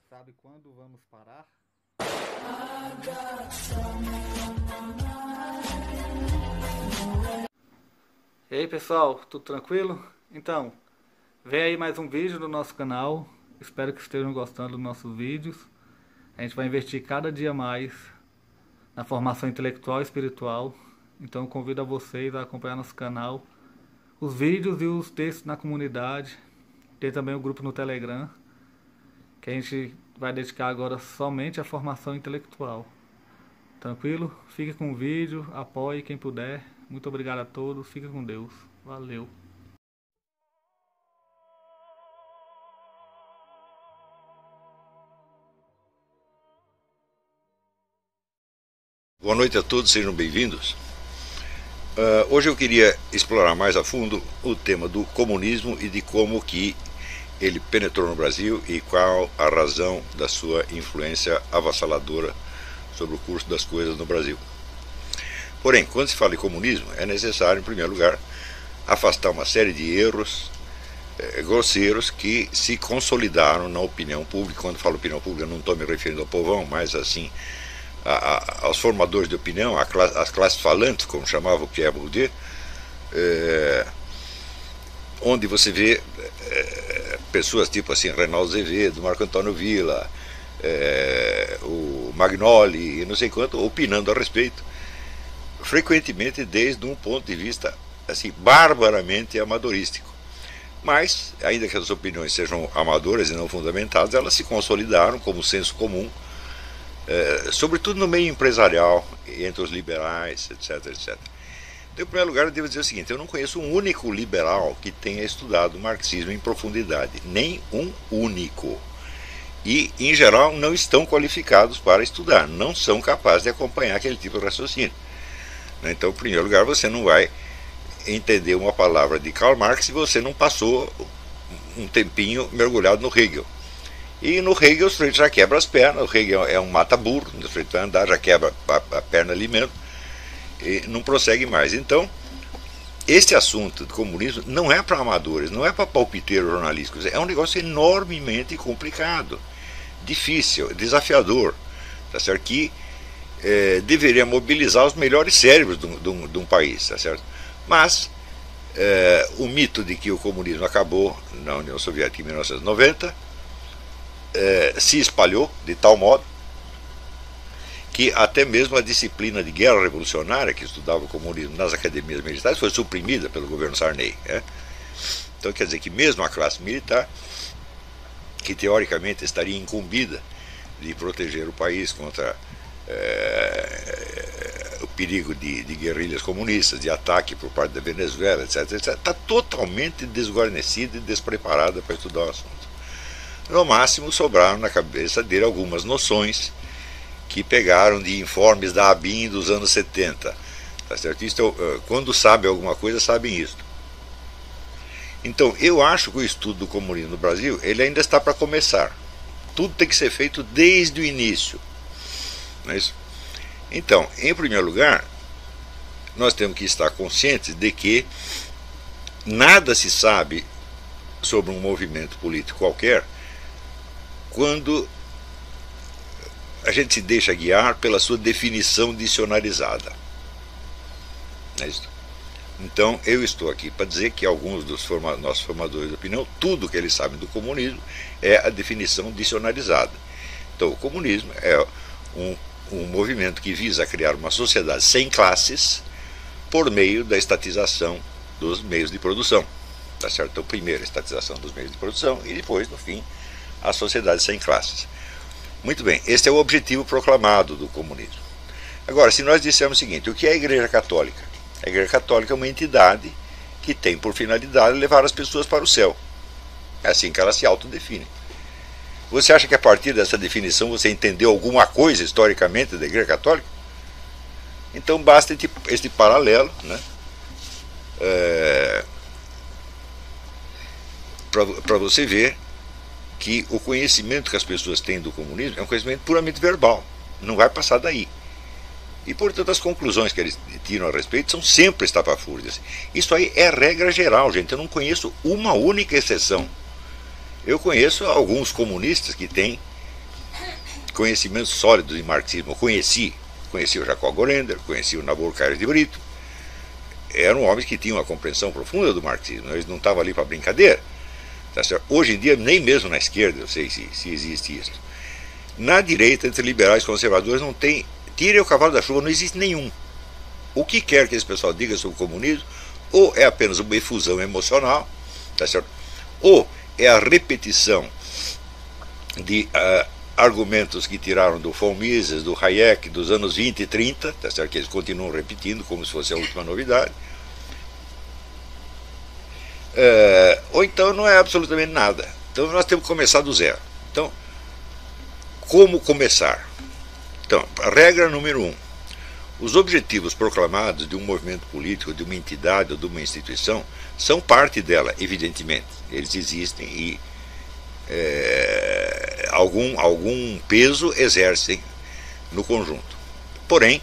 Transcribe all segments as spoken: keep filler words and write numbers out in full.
sabe quando vamos parar? E aí pessoal, tudo tranquilo? Então, vem aí mais um vídeo do nosso canal. Espero que estejam gostando dos nossos vídeos. A gente vai investir cada dia mais na formação intelectual e espiritual. Então eu convido a vocês a acompanhar nosso canal, os vídeos e os textos na comunidade. Tem também o grupo no Telegram, que a gente vai dedicar agora somente à formação intelectual. Tranquilo? Fique com o vídeo, apoie quem puder. Muito obrigado a todos, fica com Deus. Valeu! Boa noite a todos, sejam bem-vindos. Uh, hoje eu queria explorar mais a fundo o tema do comunismo e de como que ele penetrou no Brasil e qual a razão da sua influência avassaladora sobre o curso das coisas no Brasil. Porém, quando se fala em comunismo, é necessário, em primeiro lugar, afastar uma série de erros eh, grosseiros que se consolidaram na opinião pública. Quando falo opinião pública, não estou me referindo ao povão, mas assim A, a, aos formadores de opinião, a classe, as classes falantes, como chamava o Pierre Bourdieu, é, onde você vê é, pessoas tipo assim, Reinaldo Azevedo, Marco Antônio Villa, é, o Magnoli e não sei quanto, opinando a respeito, frequentemente desde um ponto de vista assim, barbaramente amadorístico. Mas, ainda que as opiniões sejam amadoras e não fundamentadas, elas se consolidaram como senso comum, É, sobretudo no meio empresarial, entre os liberais, etc, etcétera. Então, em primeiro lugar, eu devo dizer o seguinte: eu não conheço um único liberal que tenha estudado o marxismo em profundidade, nem um único. E, em geral, não estão qualificados para estudar, não são capazes de acompanhar aquele tipo de raciocínio. Então, em primeiro lugar, você não vai entender uma palavra de Karl Marx se você não passou um tempinho mergulhado no Hegel. E no Hegel o sujeito já quebra as pernas, o Hegel é um mata-burro, o sujeito vai andar, já quebra a, a perna ali mesmo, e não prossegue mais. Então, este assunto do comunismo não é para amadores, não é para palpiteiros jornalísticos, é um negócio enormemente complicado, difícil, desafiador, tá certo? Que é, deveria mobilizar os melhores cérebros de um, de um, de um país, tá certo? Mas é, o mito de que o comunismo acabou na União Soviética em mil novecentos e noventa É, se espalhou de tal modo que até mesmo a disciplina de guerra revolucionária que estudava o comunismo nas academias militares foi suprimida pelo governo Sarney, né? Então quer dizer que mesmo a classe militar, que teoricamente estaria incumbida de proteger o país contra é, o perigo de, de guerrilhas comunistas, de ataque por parte da Venezuela, etc, etcétera, está totalmente desguarnecida e despreparada para estudar o assunto. No máximo sobraram na cabeça dele algumas noções que pegaram de informes da ABIN dos anos setenta. Tá certo? Isto, quando sabe alguma coisa, sabem isso. Então, eu acho que o estudo do comunismo no Brasil ele ainda está para começar. Tudo tem que ser feito desde o início. Não é isso? Então, em primeiro lugar, nós temos que estar conscientes de que nada se sabe sobre um movimento político qualquer quando a gente se deixa guiar pela sua definição dicionarizada. É isso. Então, eu estou aqui para dizer que alguns dos forma nossos formadores de opinião, tudo que eles sabem do comunismo é a definição dicionarizada. Então, o comunismo é um, um movimento que visa criar uma sociedade sem classes por meio da estatização dos meios de produção. Tá certo? Então, primeiro a estatização dos meios de produção e depois, no fim, a sociedade sem classes. Muito bem, este é o objetivo proclamado do comunismo. Agora, se nós dissermos o seguinte: o que é a Igreja Católica? A Igreja Católica é uma entidade que tem por finalidade levar as pessoas para o céu. É assim que ela se autodefine. Você acha que a partir dessa definição você entendeu alguma coisa historicamente da Igreja Católica? Então basta este, este paralelo, né? É, para você ver que o conhecimento que as pessoas têm do comunismo é um conhecimento puramente verbal, não vai passar daí. E, portanto, as conclusões que eles tiram a respeito são sempre estapafúrdias. Isso aí é regra geral, gente. Eu não conheço uma única exceção. Eu conheço alguns comunistas que têm conhecimentos sólidos de marxismo. Eu conheci, conheci o Jacob Golender, conheci o Nabor Caires de Brito. Eram homens que tinham uma compreensão profunda do marxismo, eles não estavam ali para brincadeira. Tá certo? Hoje em dia, nem mesmo na esquerda, eu sei se, se existe isso. Na direita, entre liberais e conservadores, não tem. Tirem o cavalo da chuva, não existe nenhum. O que quer que esse pessoal diga sobre o comunismo, ou é apenas uma efusão emocional, tá certo? Ou é a repetição de uh, argumentos que tiraram do von Mises, do Hayek, dos anos vinte e trinta, tá certo? Que eles continuam repetindo como se fosse a última novidade. Uh, ou então não é absolutamente nada. Então nós temos que começar do zero. Então, como começar? Então, a regra número um: os objetivos proclamados de um movimento político, de uma entidade ou de uma instituição são parte dela, evidentemente. Eles existem e é, algum, algum peso exercem no conjunto. Porém,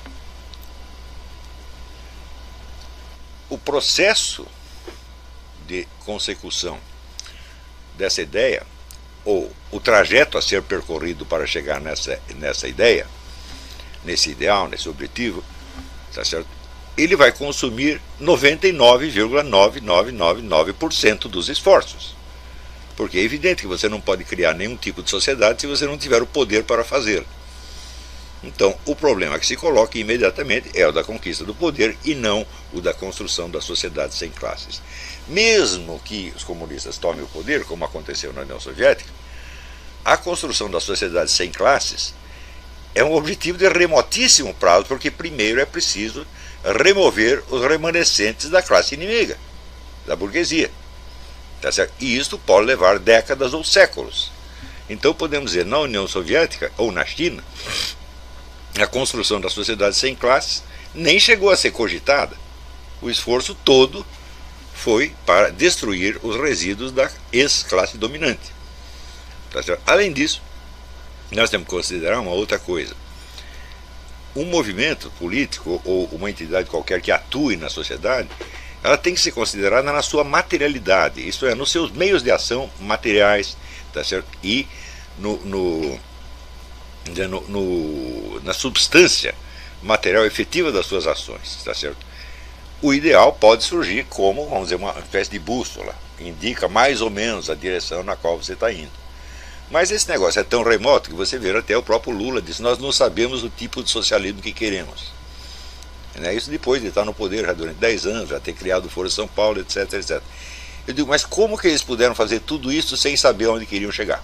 o processo de consecução dessa ideia, ou o trajeto a ser percorrido para chegar nessa, nessa ideia, nesse ideal, nesse objetivo, tá certo? Ele vai consumir noventa e nove vírgula nove nove nove nove por cento dos esforços. Porque é evidente que você não pode criar nenhum tipo de sociedade se você não tiver o poder para fazê-lo. Então, o problema que se coloca imediatamente é o da conquista do poder e não o da construção da sociedade sem classes. Mesmo que os comunistas tomem o poder, como aconteceu na União Soviética, a construção da sociedade sem classes é um objetivo de remotíssimo prazo, porque primeiro é preciso remover os remanescentes da classe inimiga, da burguesia. Tá certo? E isto pode levar décadas ou séculos. Então podemos dizer, na União Soviética ou na China, a construção da sociedade sem classes nem chegou a ser cogitada. O esforço todo foi para destruir os resíduos da ex-classe dominante. Tá certo? Além disso, nós temos que considerar uma outra coisa. Um movimento político ou uma entidade qualquer que atue na sociedade, ela tem que ser considerada na sua materialidade, isto é, nos seus meios de ação materiais, tá certo? E no, no, no, no, na substância material efetiva das suas ações, tá certo? O ideal pode surgir como, vamos dizer, uma espécie de bússola, que indica mais ou menos a direção na qual você está indo. Mas esse negócio é tão remoto que você vê, até o próprio Lula disse, nós não sabemos o tipo de socialismo que queremos. Isso depois de estar no poder já durante dez anos, já ter criado o Foro São Paulo, etc, etcétera. Eu digo, mas como que eles puderam fazer tudo isso sem saber onde queriam chegar?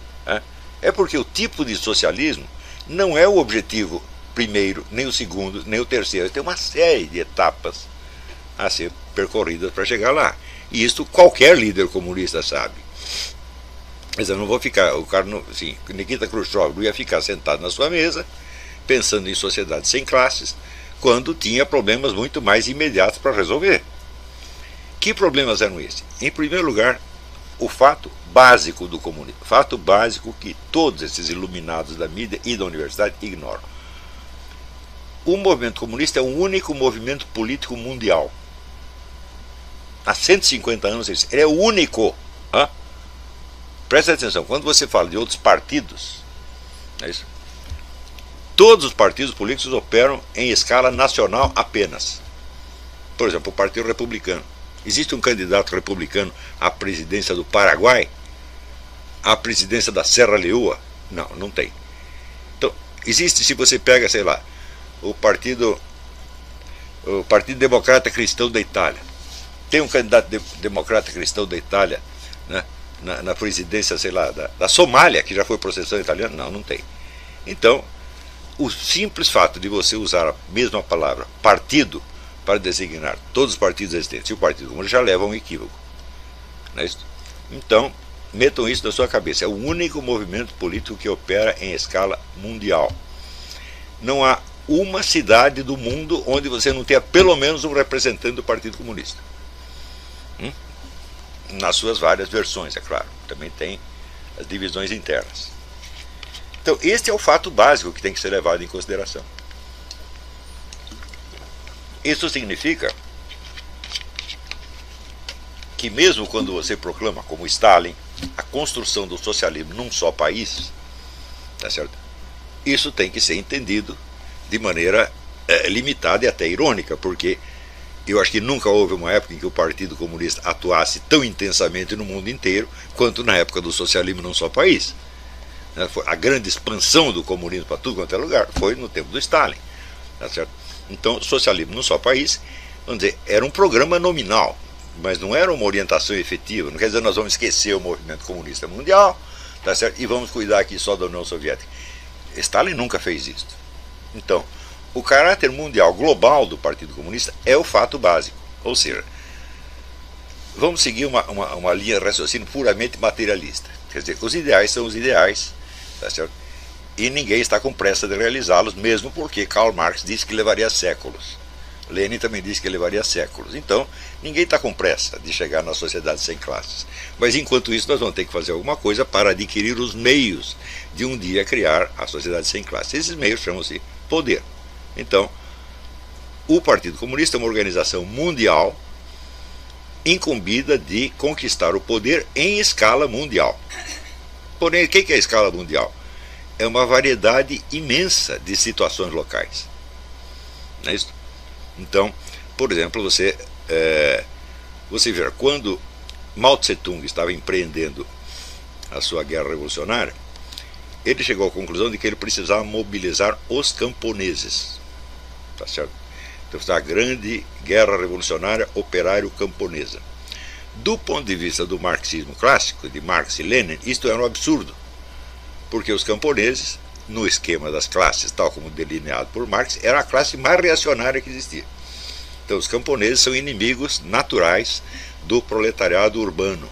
É porque o tipo de socialismo não é o objetivo primeiro, nem o segundo, nem o terceiro. Tem uma série de etapas a ser percorridas para chegar lá. E isso qualquer líder comunista sabe. Mas eu não vou ficar, o cara não, assim, Nikita Khrushchev não ia ficar sentado na sua mesa, pensando em sociedade sem classes, quando tinha problemas muito mais imediatos para resolver. Que problemas eram esses? Em primeiro lugar, o fato básico do comunismo, fato básico que todos esses iluminados da mídia e da universidade ignoram. O movimento comunista é o único movimento político mundial. Há cento e cinquenta anos ele é o único. Hã? Presta atenção, quando você fala de outros partidos, é isso? Todos os partidos políticos operam em escala nacional apenas. Por exemplo, o Partido Republicano. Existe um candidato republicano à presidência do Paraguai? À presidência da Serra Leoa? Não, não tem. Então, existe, se você pega, sei lá, o Partido, o Partido Democrata Cristão da Itália. Tem um candidato de, democrata cristão da Itália, né? Na, na presidência, sei lá, da, da Somália, que já foi processão italiana? Não, não tem. Então, o simples fato de você usar a mesma palavra partido para designar todos os partidos existentes e o Partido Comunista já leva a um equívoco. Não é isso? Então, metam isso na sua cabeça. É o único movimento político que opera em escala mundial. Não há uma cidade do mundo onde você não tenha pelo menos um representante do Partido Comunista. Hum? Nas suas várias versões, é claro. Também tem as divisões internas. Então, este é o fato básico que tem que ser levado em consideração. Isso significa que mesmo quando você proclama, como Stalin, a construção do socialismo num só país, tá certo? isso tem que ser entendido de maneira é, limitada e até irônica, porque eu acho que nunca houve uma época em que o Partido Comunista atuasse tão intensamente no mundo inteiro quanto na época do socialismo num só país. A grande expansão do comunismo para tudo quanto é lugar foi no tempo do Stalin. Tá certo? Então, socialismo num só país, vamos dizer, era um programa nominal, mas não era uma orientação efetiva. Não quer dizer que nós vamos esquecer o movimento comunista mundial, tá certo? E vamos cuidar aqui só da União Soviética. Stalin nunca fez isso. Então, o caráter mundial global do Partido Comunista é o fato básico. Ou seja, vamos seguir uma, uma, uma linha de raciocínio puramente materialista. Quer dizer, os ideais são os ideais, tá certo? E ninguém está com pressa de realizá-los, mesmo porque Karl Marx disse que levaria séculos. Lenin também disse que levaria séculos. Então, ninguém está com pressa de chegar na sociedade sem classes. Mas, enquanto isso, nós vamos ter que fazer alguma coisa para adquirir os meios de um dia criar a sociedade sem classes. Esses meios chamam-se poder. Então, o Partido Comunista é uma organização mundial incumbida de conquistar o poder em escala mundial. Porém, o que é a escala mundial? É uma variedade imensa de situações locais. Não é isso? Então, por exemplo, você, é, você vê, quando Mao Tse-tung estava empreendendo a sua guerra revolucionária, ele chegou à conclusão de que ele precisava mobilizar os camponeses. Tá certo? Então, a grande guerra revolucionária operário-camponesa. Do ponto de vista do marxismo clássico, de Marx e Lenin, isto era um absurdo, porque os camponeses, no esquema das classes, tal como delineado por Marx, era a classe mais reacionária que existia. Então, os camponeses são inimigos naturais do proletariado urbano.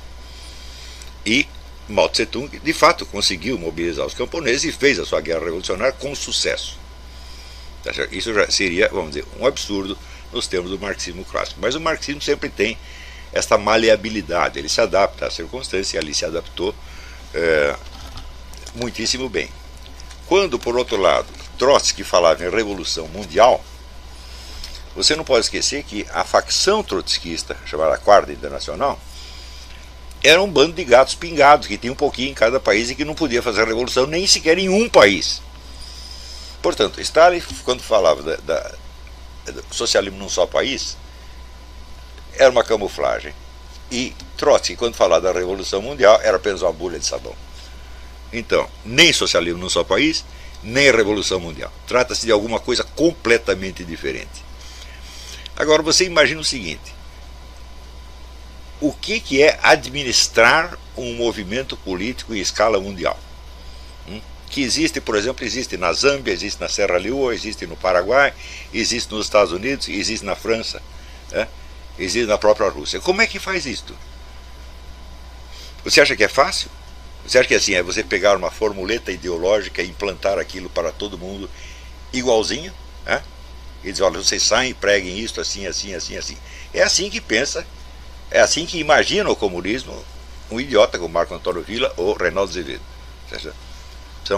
E Mao Tse-tung, de fato, conseguiu mobilizar os camponeses e fez a sua guerra revolucionária com sucesso. Isso já seria, vamos dizer, um absurdo nos termos do marxismo clássico. Mas o marxismo sempre tem esta maleabilidade, ele se adapta às circunstâncias e ali se adaptou é, muitíssimo bem. Quando, por outro lado, Trotsky falava em revolução mundial, você não pode esquecer que a facção trotskista, chamada Quarta Internacional, era um bando de gatos pingados, que tinha um pouquinho em cada país e que não podia fazer revolução nem sequer em um país. Portanto, Stalin, quando falava da, da, do socialismo num só país, era uma camuflagem. E Trotsky, quando falava da revolução mundial, era apenas uma bolha de sabão. Então, nem socialismo num só país, nem revolução mundial. Trata-se de alguma coisa completamente diferente. Agora, você imagina o seguinte: o que, que é administrar um movimento político em escala mundial? Hum? Que existe, por exemplo, existe na Zâmbia, existe na Serra Leoa, existe no Paraguai, existe nos Estados Unidos, existe na França, é? Existe na própria Rússia. Como é que faz isto? Você acha que é fácil? Você acha que assim, é você pegar uma formuleta ideológica e implantar aquilo para todo mundo igualzinho? É? E dizer, olha, vocês saem e preguem isso assim, assim, assim, assim. É assim que pensa, é assim que imagina o comunismo um idiota como Marco Antônio Villa ou Reinaldo Azevedo. São,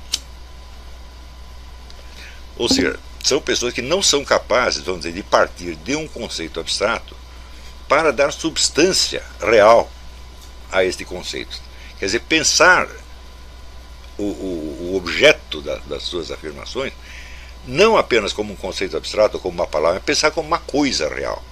ou seja, são pessoas que não são capazes, vamos dizer, de partir de um conceito abstrato para dar substância real a este conceito. Quer dizer, pensar o, o, o objeto da, das suas afirmações não apenas como um conceito abstrato ou como uma palavra, mas pensar como uma coisa real.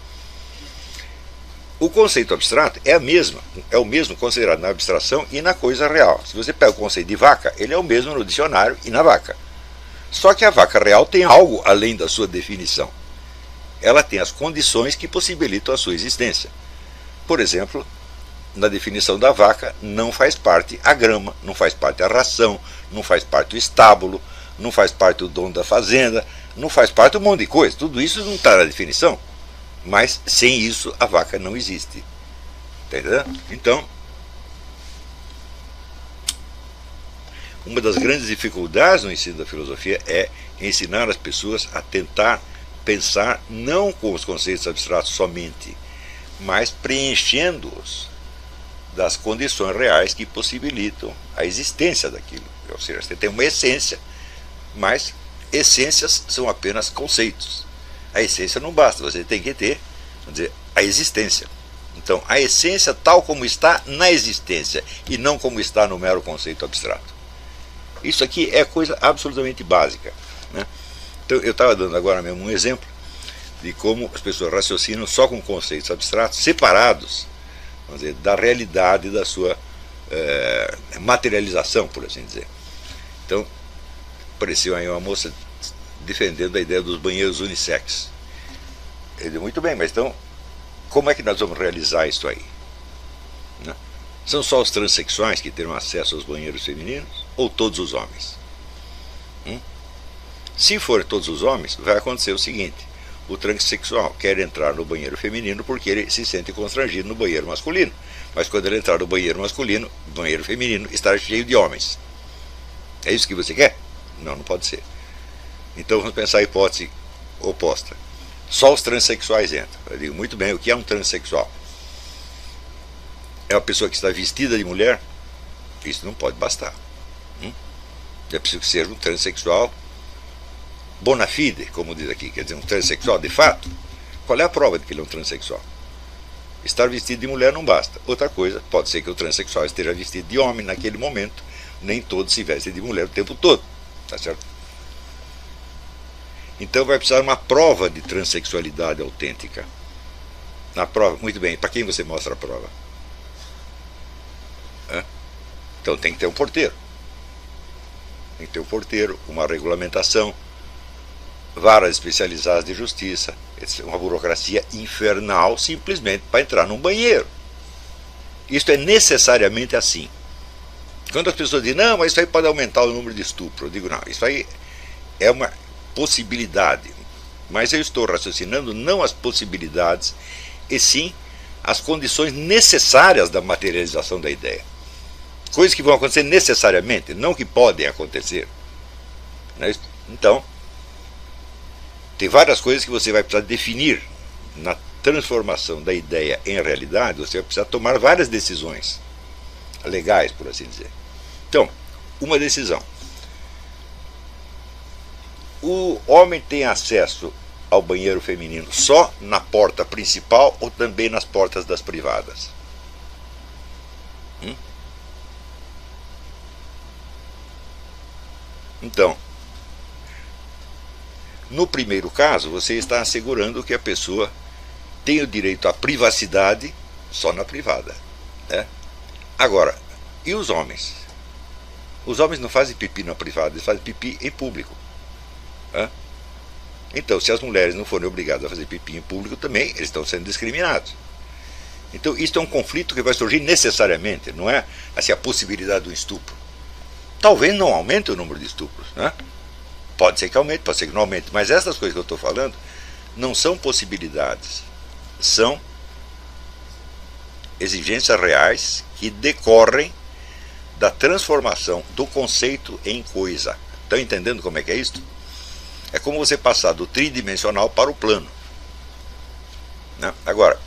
O conceito abstrato é a mesma, é o mesmo considerado na abstração e na coisa real. Se você pega o conceito de vaca, ele é o mesmo no dicionário e na vaca. Só que a vaca real tem algo além da sua definição. Ela tem as condições que possibilitam a sua existência. Por exemplo, na definição da vaca não faz parte a grama, não faz parte a ração, não faz parte o estábulo, não faz parte o dono da fazenda, não faz parte um monte de coisa. Tudo isso não está na definição. Mas sem isso a vaca não existe. Entendeu? Então, uma das grandes dificuldades no ensino da filosofia é ensinar as pessoas a tentar pensar não com os conceitos abstratos somente, mas preenchendo-os das condições reais que possibilitam a existência daquilo. Ou seja, você tem uma essência, mas essências são apenas conceitos. A essência não basta, você tem que ter, vamos dizer, a existência. Então, a essência tal como está na existência e não como está no mero conceito abstrato. Isso aqui é coisa absolutamente básica, né? Então eu estava dando agora mesmo um exemplo de como as pessoas raciocinam só com conceitos abstratos, separados, vamos dizer, da realidade da sua é, materialização, por assim dizer. Então, apareceu aí uma moça defendendo a ideia dos banheiros unissex. Eu disse, muito bem, mas então, como é que nós vamos realizar isso aí? Né? São só os transexuais que terão acesso aos banheiros femininos? Ou todos os homens? Hum? Se for todos os homens, vai acontecer o seguinte: o transexual quer entrar no banheiro feminino porque ele se sente constrangido no banheiro masculino. Mas quando ele entrar no banheiro masculino, o banheiro feminino estará cheio de homens. É isso que você quer? Não, não pode ser. Então vamos pensar a hipótese oposta. Só os transexuais entram. Eu digo, muito bem, o que é um transexual? É uma pessoa que está vestida de mulher? Isso não pode bastar. Hum? É preciso que seja um transexual bona fide, como diz aqui, quer dizer, um transexual de fato. Qual é a prova de que ele é um transexual? Estar vestido de mulher não basta. Outra coisa, pode ser que o transexual esteja vestido de homem naquele momento. Nem todos se vestem de mulher o tempo todo. Tá certo? Então vai precisar uma prova de transexualidade autêntica. Na prova, muito bem, para quem você mostra a prova? Hã? Então tem que ter um porteiro. Tem que ter um porteiro, uma regulamentação, varas especializadas de justiça, uma burocracia infernal simplesmente para entrar num banheiro. Isso é necessariamente assim. Quando as pessoas dizem, não, mas isso aí pode aumentar o número de estupro, eu digo, não, isso aí é uma possibilidade, mas eu estou raciocinando não as possibilidades, e sim as condições necessárias da materialização da ideia. Coisas que vão acontecer necessariamente, não que podem acontecer. Então, tem várias coisas que você vai precisar definir na transformação da ideia em realidade. Você vai precisar tomar várias decisões legais, por assim dizer. Então, uma decisão. O homem tem acesso ao banheiro feminino só na porta principal ou também nas portas das privadas? Hum? Então, no primeiro caso, você está assegurando que a pessoa tem o direito à privacidade só na privada, né? Agora, e os homens? Os homens não fazem pipi na privada, eles fazem pipi em público. Né? Então, se as mulheres não forem obrigadas a fazer pipi em público também, eles estão sendo discriminados. Então, isso é um conflito que vai surgir necessariamente, não é assim, a possibilidade do estupro. Talvez não aumente o número de estupros, né? Pode ser que aumente, pode ser que não aumente, mas essas coisas que eu estou falando não são possibilidades, são exigências reais que decorrem da transformação do conceito em coisa. Estão entendendo como é que é isso? É como você passar do tridimensional para o plano, né? Agora,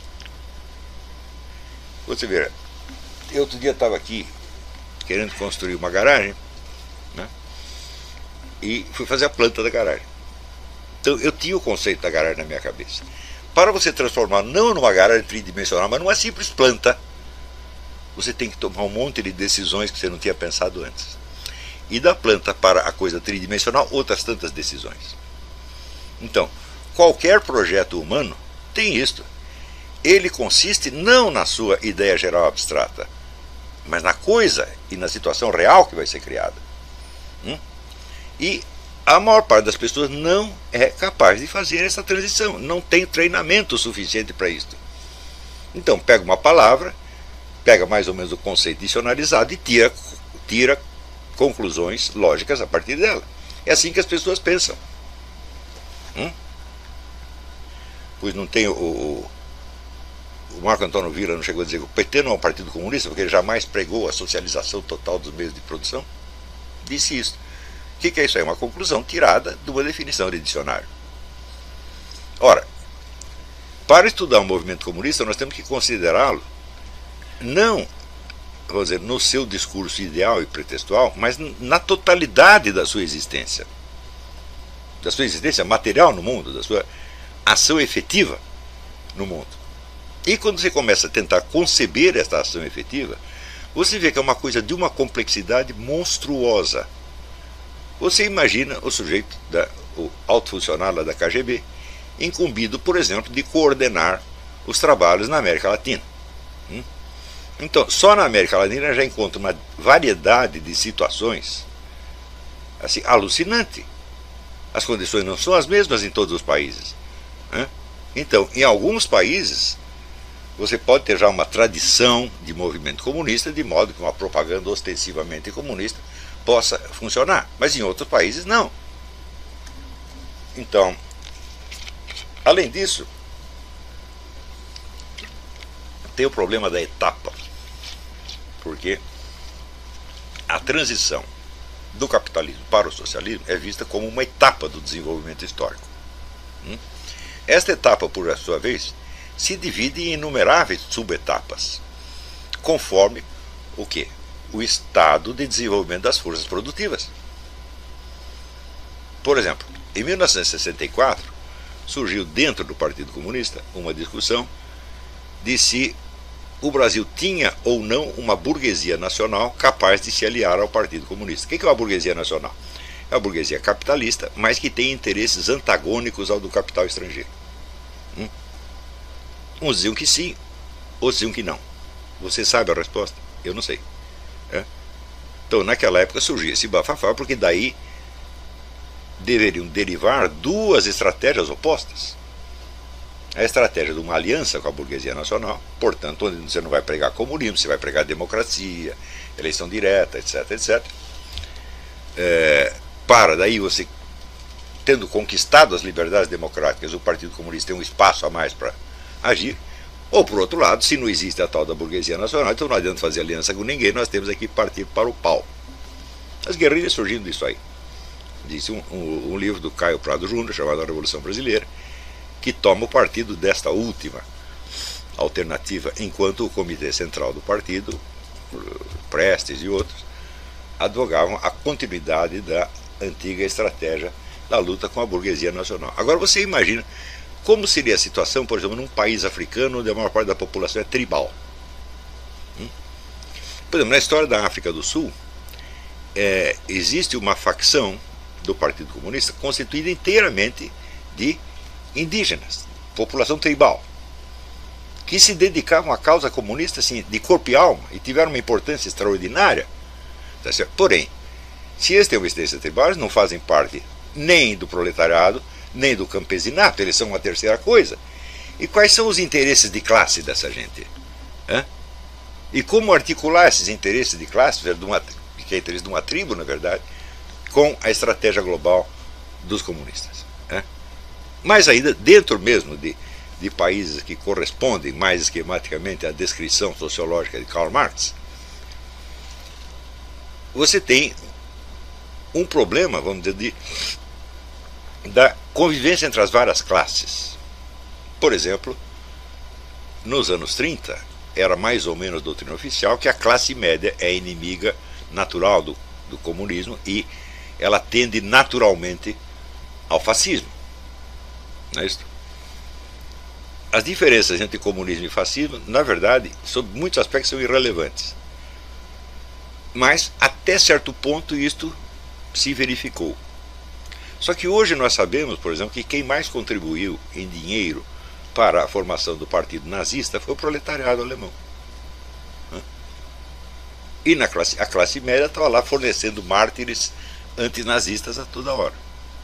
você vê, eu outro dia estava aqui querendo construir uma garagem, né? E fui fazer a planta da garagem. Então eu tinha o conceito da garagem na minha cabeça. Para você transformar não numa garagem tridimensional, mas numa simples planta, você tem que tomar um monte de decisões que você não tinha pensado antes. E da planta para a coisa tridimensional, outras tantas decisões. Então, qualquer projeto humano tem isto. Ele consiste não na sua ideia geral abstrata, mas na coisa e na situação real que vai ser criada. Hum? E a maior parte das pessoas não é capaz de fazer essa transição, não tem treinamento suficiente para isso. Então, pega uma palavra, pega mais ou menos o conceito dicionarizado e tira, tira conclusões lógicas a partir dela. É assim que as pessoas pensam. Hum? Pois não tem o, o, o Marco Antônio Villa não chegou a dizer que o P T não é um partido comunista porque ele jamais pregou a socialização total dos meios de produção? Disse isso. O que, que é isso aí? Uma conclusão tirada de uma definição de dicionário. Ora, para estudar o movimento comunista, nós temos que considerá-lo não, vamos dizer, no seu discurso ideal e pretextual, mas na totalidade da sua existência. Da sua existência material no mundo, da sua ação efetiva no mundo. E quando você começa a tentar conceber esta ação efetiva, você vê que é uma coisa de uma complexidade monstruosa. Você imagina o sujeito, da, o alto funcionário da K G B, incumbido, por exemplo, de coordenar os trabalhos na América Latina. Hum? Então, só na América Latina já encontra uma variedade de situações assim, alucinante. As condições não são as mesmas em todos os países. Né? Então, em alguns países, você pode ter já uma tradição de movimento comunista, de modo que uma propaganda ostensivamente comunista possa funcionar. Mas em outros países, não. Então, além disso, tem o problema da etapa. Porque a transição do capitalismo para o socialismo é vista como uma etapa do desenvolvimento histórico. Esta etapa, por sua vez, se divide em inumeráveis subetapas, conforme o quê? O estado de desenvolvimento das forças produtivas. Por exemplo, em mil novecentos e sessenta e quatro, surgiu dentro do Partido Comunista uma discussão de se o Brasil tinha ou não uma burguesia nacional capaz de se aliar ao Partido Comunista. O que é uma burguesia nacional? É uma burguesia capitalista, mas que tem interesses antagônicos ao do capital estrangeiro. Hum? Uns diziam que sim, outros diziam que não. Você sabe a resposta? Eu não sei. É? Então, naquela época surgia esse bafafá, porque daí deveriam derivar duas estratégias opostas. A estratégia de uma aliança com a burguesia nacional, portanto, onde você não vai pregar comunismo, você vai pregar democracia, eleição direta, etc, etc. É, para daí você, tendo conquistado as liberdades democráticas, o Partido Comunista tem um espaço a mais para agir. Ou, por outro lado, se não existe a tal da burguesia nacional, então não adianta fazer aliança com ninguém, nós temos aqui que partir para o pau. As guerrilhas surgindo disso aí. Disse um, um, um livro do Caio Prado Júnior, chamado A Revolução Brasileira, que toma o partido desta última alternativa, enquanto o Comitê Central do Partido, Prestes e outros, advogavam a continuidade da antiga estratégia da luta com a burguesia nacional. Agora você imagina como seria a situação, por exemplo, num país africano onde a maior parte da população é tribal. Hum? Por exemplo, na história da África do Sul, é, existe uma facção do Partido Comunista constituída inteiramente de indígenas, população tribal, que se dedicavam à causa comunista assim, de corpo e alma, e tiveram uma importância extraordinária. Tá certo? Porém, se eles têm uma existência tribal, eles não fazem parte nem do proletariado, nem do campesinato, eles são uma terceira coisa. E quais são os interesses de classe dessa gente? Hã? E como articular esses interesses de classe, de uma, que é interesse de uma tribo, na verdade, com a estratégia global dos comunistas? Hã? Mas ainda, dentro mesmo de, de países que correspondem mais esquematicamente à descrição sociológica de Karl Marx, você tem um problema, vamos dizer, de, da convivência entre as várias classes. Por exemplo, nos anos trinta, era mais ou menos doutrina oficial que a classe média é inimiga natural do, do comunismo e ela tende naturalmente ao fascismo. Não é isso? As diferenças entre comunismo e fascismo, na verdade, sob muitos aspectos, são irrelevantes. Mas, até certo ponto, isto se verificou. Só que hoje nós sabemos, por exemplo, que quem mais contribuiu em dinheiro para a formação do partido nazista foi o proletariado alemão. E na classe, a classe média estava lá fornecendo mártires antinazistas a toda hora.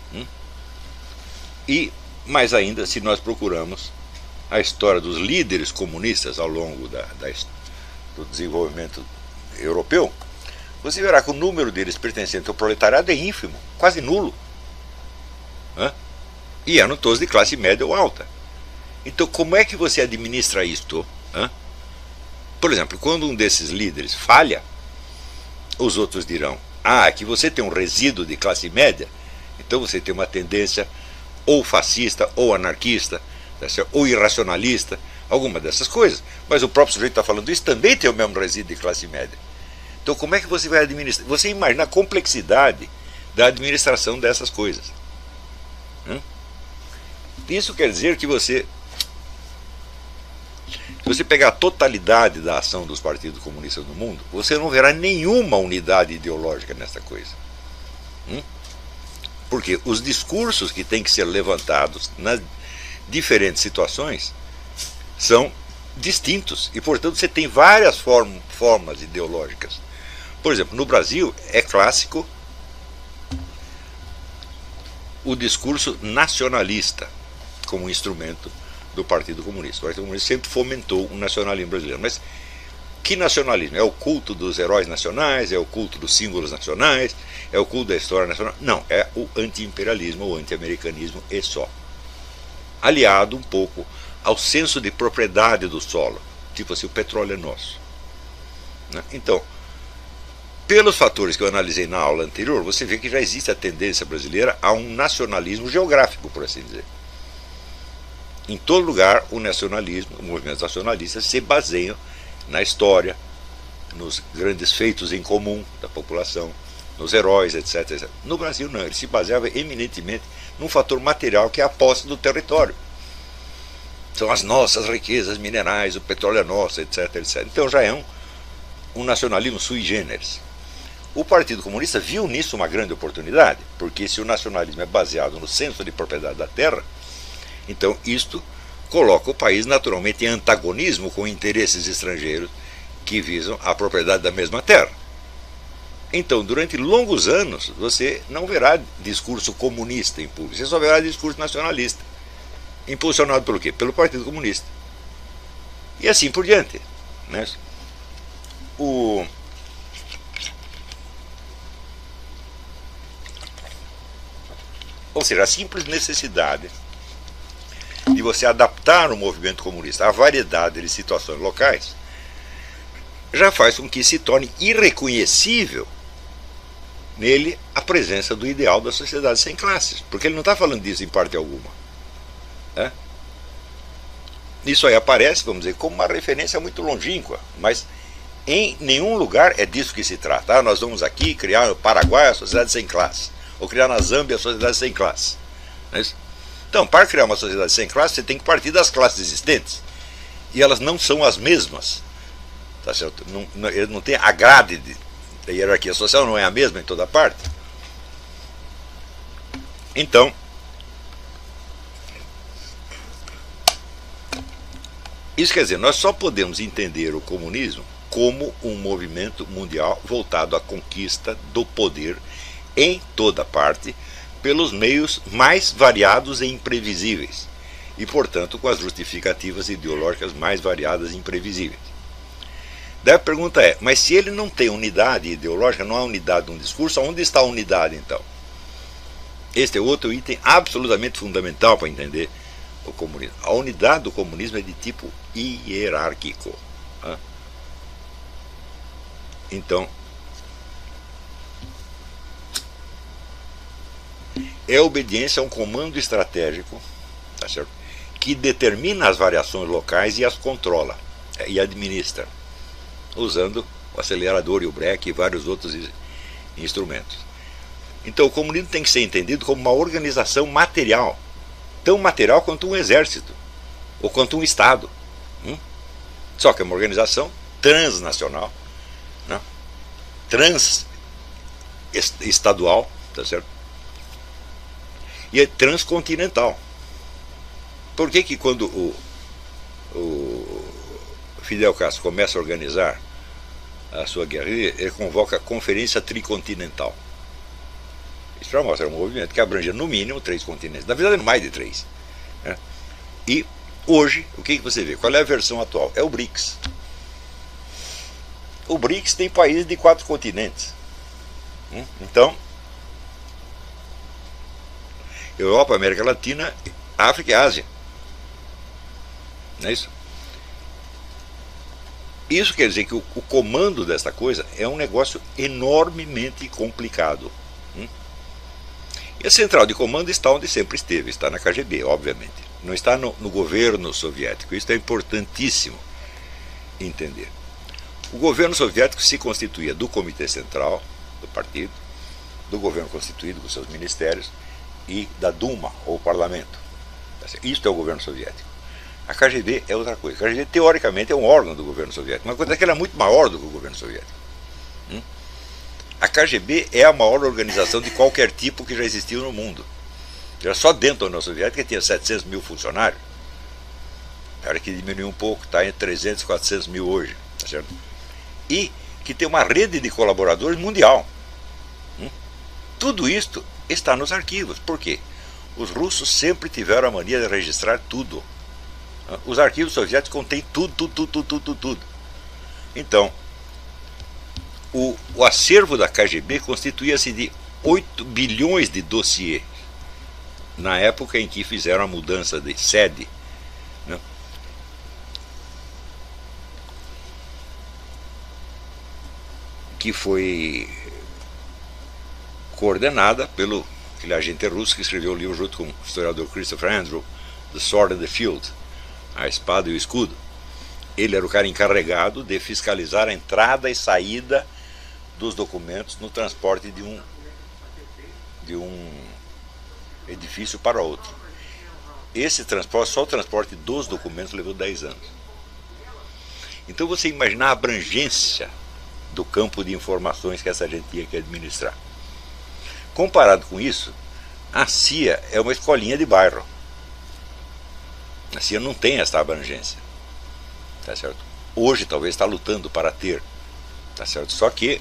E, mais ainda, se nós procuramos a história dos líderes comunistas ao longo da, da, do desenvolvimento europeu, você verá que o número deles pertencentes ao proletariado é ínfimo, quase nulo. Hã? E eram todos de classe média ou alta. Então, como é que você administra isto? Hã? Por exemplo, quando um desses líderes falha, os outros dirão: ah, aqui você tem um resíduo de classe média, então você tem uma tendência ou fascista, ou anarquista, ou irracionalista, alguma dessas coisas. Mas o próprio sujeito está falando isso, também tem o mesmo resíduo de classe média. Então, como é que você vai administrar? Você imagina a complexidade da administração dessas coisas. Hã? Isso quer dizer que você, se você pegar a totalidade da ação dos partidos comunistas no mundo, você não verá nenhuma unidade ideológica nessa coisa. Hum? Porque os discursos que têm que ser levantados nas diferentes situações são distintos e, portanto, você tem várias form formas ideológicas. Por exemplo, no Brasil é clássico o discurso nacionalista como instrumento do Partido Comunista. O Partido Comunista sempre fomentou o nacionalismo brasileiro. Mas que nacionalismo? É o culto dos heróis nacionais? É o culto dos símbolos nacionais? É o culto da história nacional? Não, é o anti-imperialismo, o anti-americanismo e só. Aliado um pouco ao senso de propriedade do solo. Tipo assim, o petróleo é nosso. Então, pelos fatores que eu analisei na aula anterior, você vê que já existe a tendência brasileira a um nacionalismo geográfico, por assim dizer. Em todo lugar, o nacionalismo, os movimentos nacionalistas se baseiam na história, nos grandes feitos em comum da população, nos heróis, etc, etcétera. No Brasil, não, ele se baseava eminentemente num fator material que é a posse do território. São as nossas riquezas minerais, o petróleo é nosso, etc, etcétera. Então já é um, um nacionalismo sui generis. O Partido Comunista viu nisso uma grande oportunidade, porque se o nacionalismo é baseado no senso de propriedade da terra, então isto coloca o país naturalmente em antagonismo com interesses estrangeiros que visam a propriedade da mesma terra. Então, durante longos anos, você não verá discurso comunista em público, você só verá discurso nacionalista, impulsionado pelo quê? Pelo Partido Comunista. E assim por diante. Né? O... Ou seja, a simples necessidade de você adaptar o movimento comunista à variedade de situações locais já faz com que se torne irreconhecível nele a presença do ideal da sociedade sem classes, porque ele não está falando disso em parte alguma. Né? Isso aí aparece, vamos dizer, como uma referência muito longínqua, mas em nenhum lugar é disso que se trata. Ah, nós vamos aqui criar no Paraguai a sociedade sem classe, ou criar na Zâmbia a sociedade sem classe. Não é isso? Então, para criar uma sociedade sem classe, você tem que partir das classes existentes, e elas não são as mesmas. Tá certo? Não, não, ele não tem a grade de, a hierarquia social não é a mesma em toda parte. Então, isso quer dizer, nós só podemos entender o comunismo como um movimento mundial voltado à conquista do poder em toda parte, pelos meios mais variados e imprevisíveis, e, portanto, com as justificativas ideológicas mais variadas e imprevisíveis. Daí a pergunta é, mas se ele não tem unidade ideológica, não há unidade de um discurso, onde está a unidade então? Este é outro item absolutamente fundamental para entender o comunismo. A unidade do comunismo é de tipo hierárquico. Né? Então, é obediência a um comando estratégico, tá certo? Que determina as variações locais e as controla e administra, usando o acelerador e o breque e vários outros instrumentos. Então o comunismo tem que ser entendido como uma organização material, tão material quanto um exército, ou quanto um Estado. Hum? Só que é uma organização transnacional, né? Transestadual, tá certo? E é transcontinental. Por que que quando o, o Fidel Castro começa a organizar a sua guerrilha, ele convoca a Conferência Tricontinental? Isso já mostra um movimento que abrange no mínimo três continentes, na verdade mais de três. Né? E hoje, o que que você vê? Qual é a versão atual? É o BRICS. O BRICS tem países de quatro continentes. Hum? Então, Europa, América Latina, África e Ásia. Não é isso? Isso quer dizer que o, o comando desta coisa é um negócio enormemente complicado. Hum? E a central de comando está onde sempre esteve, está na K G B, obviamente. Não está no, no governo soviético. Isso é importantíssimo entender. O governo soviético se constituía do Comitê Central do partido, do governo constituído com seus ministérios, e da Duma, ou Parlamento. Isto é o governo soviético. A K G B é outra coisa. A K G B, teoricamente, é um órgão do governo soviético, mas a coisa é que ela é muito maior do que o governo soviético. Hum? A A K G B é a maior organização de qualquer tipo que já existiu no mundo. Já só dentro da União Soviética tinha setecentos mil funcionários. Era que diminuiu um pouco, está entre trezentos e quatrocentos mil hoje. Tá certo? E que tem uma rede de colaboradores mundial. Hum? Tudo isto está nos arquivos. Por quê? Os russos sempre tiveram a mania de registrar tudo. Os arquivos soviéticos contêm tudo, tudo, tudo, tudo, tudo, tudo. Então, o, o acervo da K G B constituía-se de oito bilhões de dossiês. Na época em que fizeram a mudança de sede, né? Que foi coordenada pelo aquele agente russo que escreveu o livro junto com o historiador Christopher Andrew, The Sword and the Field, a espada e o escudo. Ele era o cara encarregado de fiscalizar a entrada e saída dos documentos no transporte de um, de um edifício para outro. Esse transporte, só o transporte dos documentos levou dez anos. Então você imagina a abrangência do campo de informações que essa gente tinha que administrar. Comparado com isso, a C I A é uma escolinha de bairro. A C I A não tem essa abrangência. Tá certo? Hoje talvez está lutando para ter. Tá certo? Só que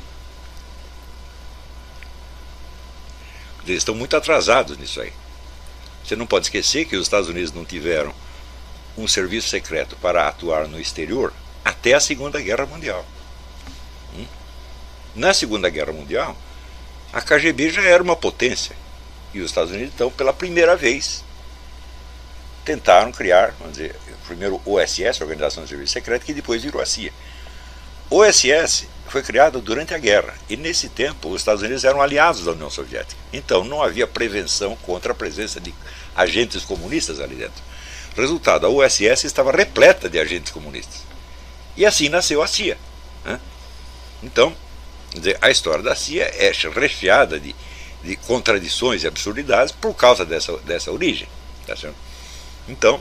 eles estão muito atrasados nisso aí. Você não pode esquecer que os Estados Unidos não tiveram um serviço secreto para atuar no exterior até a Segunda Guerra Mundial. Hum? Na Segunda Guerra Mundial, a K G B já era uma potência. E os Estados Unidos, então, pela primeira vez, tentaram criar, vamos dizer, primeiro o O S S, Organização de Serviço Secreto, que depois virou a C I A. O O S S foi criado durante a guerra, e nesse tempo os Estados Unidos eram aliados da União Soviética. Então não havia prevenção contra a presença de agentes comunistas ali dentro. Resultado, a O S S estava repleta de agentes comunistas. E assim nasceu a C I A. Né? Então, quer dizer, a história da C I A é recheada de, de contradições e absurdidades por causa dessa, dessa origem. Tá certo? Então,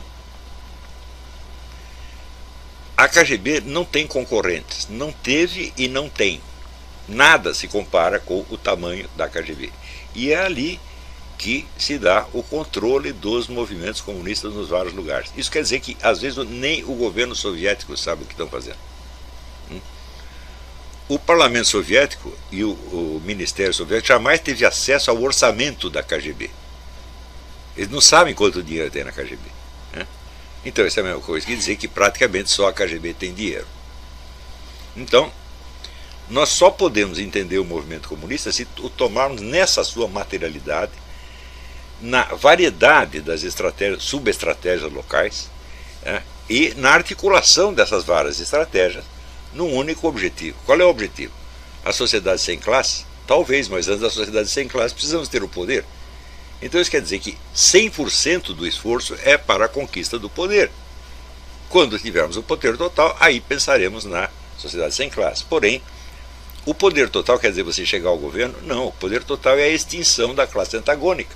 a K G B não tem concorrentes, não teve e não tem. Nada se compara com o tamanho da K G B. E é ali que se dá o controle dos movimentos comunistas nos vários lugares. Isso quer dizer que, às vezes, nem o governo soviético sabe o que estão fazendo. Hum? O parlamento soviético e o, o ministério soviético jamais teve acesso ao orçamento da K G B. Eles não sabem quanto dinheiro tem na K G B. Né? Então, isso é a mesma coisa que dizer que praticamente só a K G B tem dinheiro. Então, nós só podemos entender o movimento comunista se o tomarmos nessa sua materialidade, na variedade das estratégias, subestratégias locais, né, e na articulação dessas várias estratégias num único objetivo. Qual é o objetivo? A sociedade sem classe? Talvez, mas antes da sociedade sem classe precisamos ter o poder. Então isso quer dizer que cem por cento do esforço é para a conquista do poder. Quando tivermos o poder total, aí pensaremos na sociedade sem classe. Porém, o poder total quer dizer você chegar ao governo? Não, o poder total é a extinção da classe antagônica.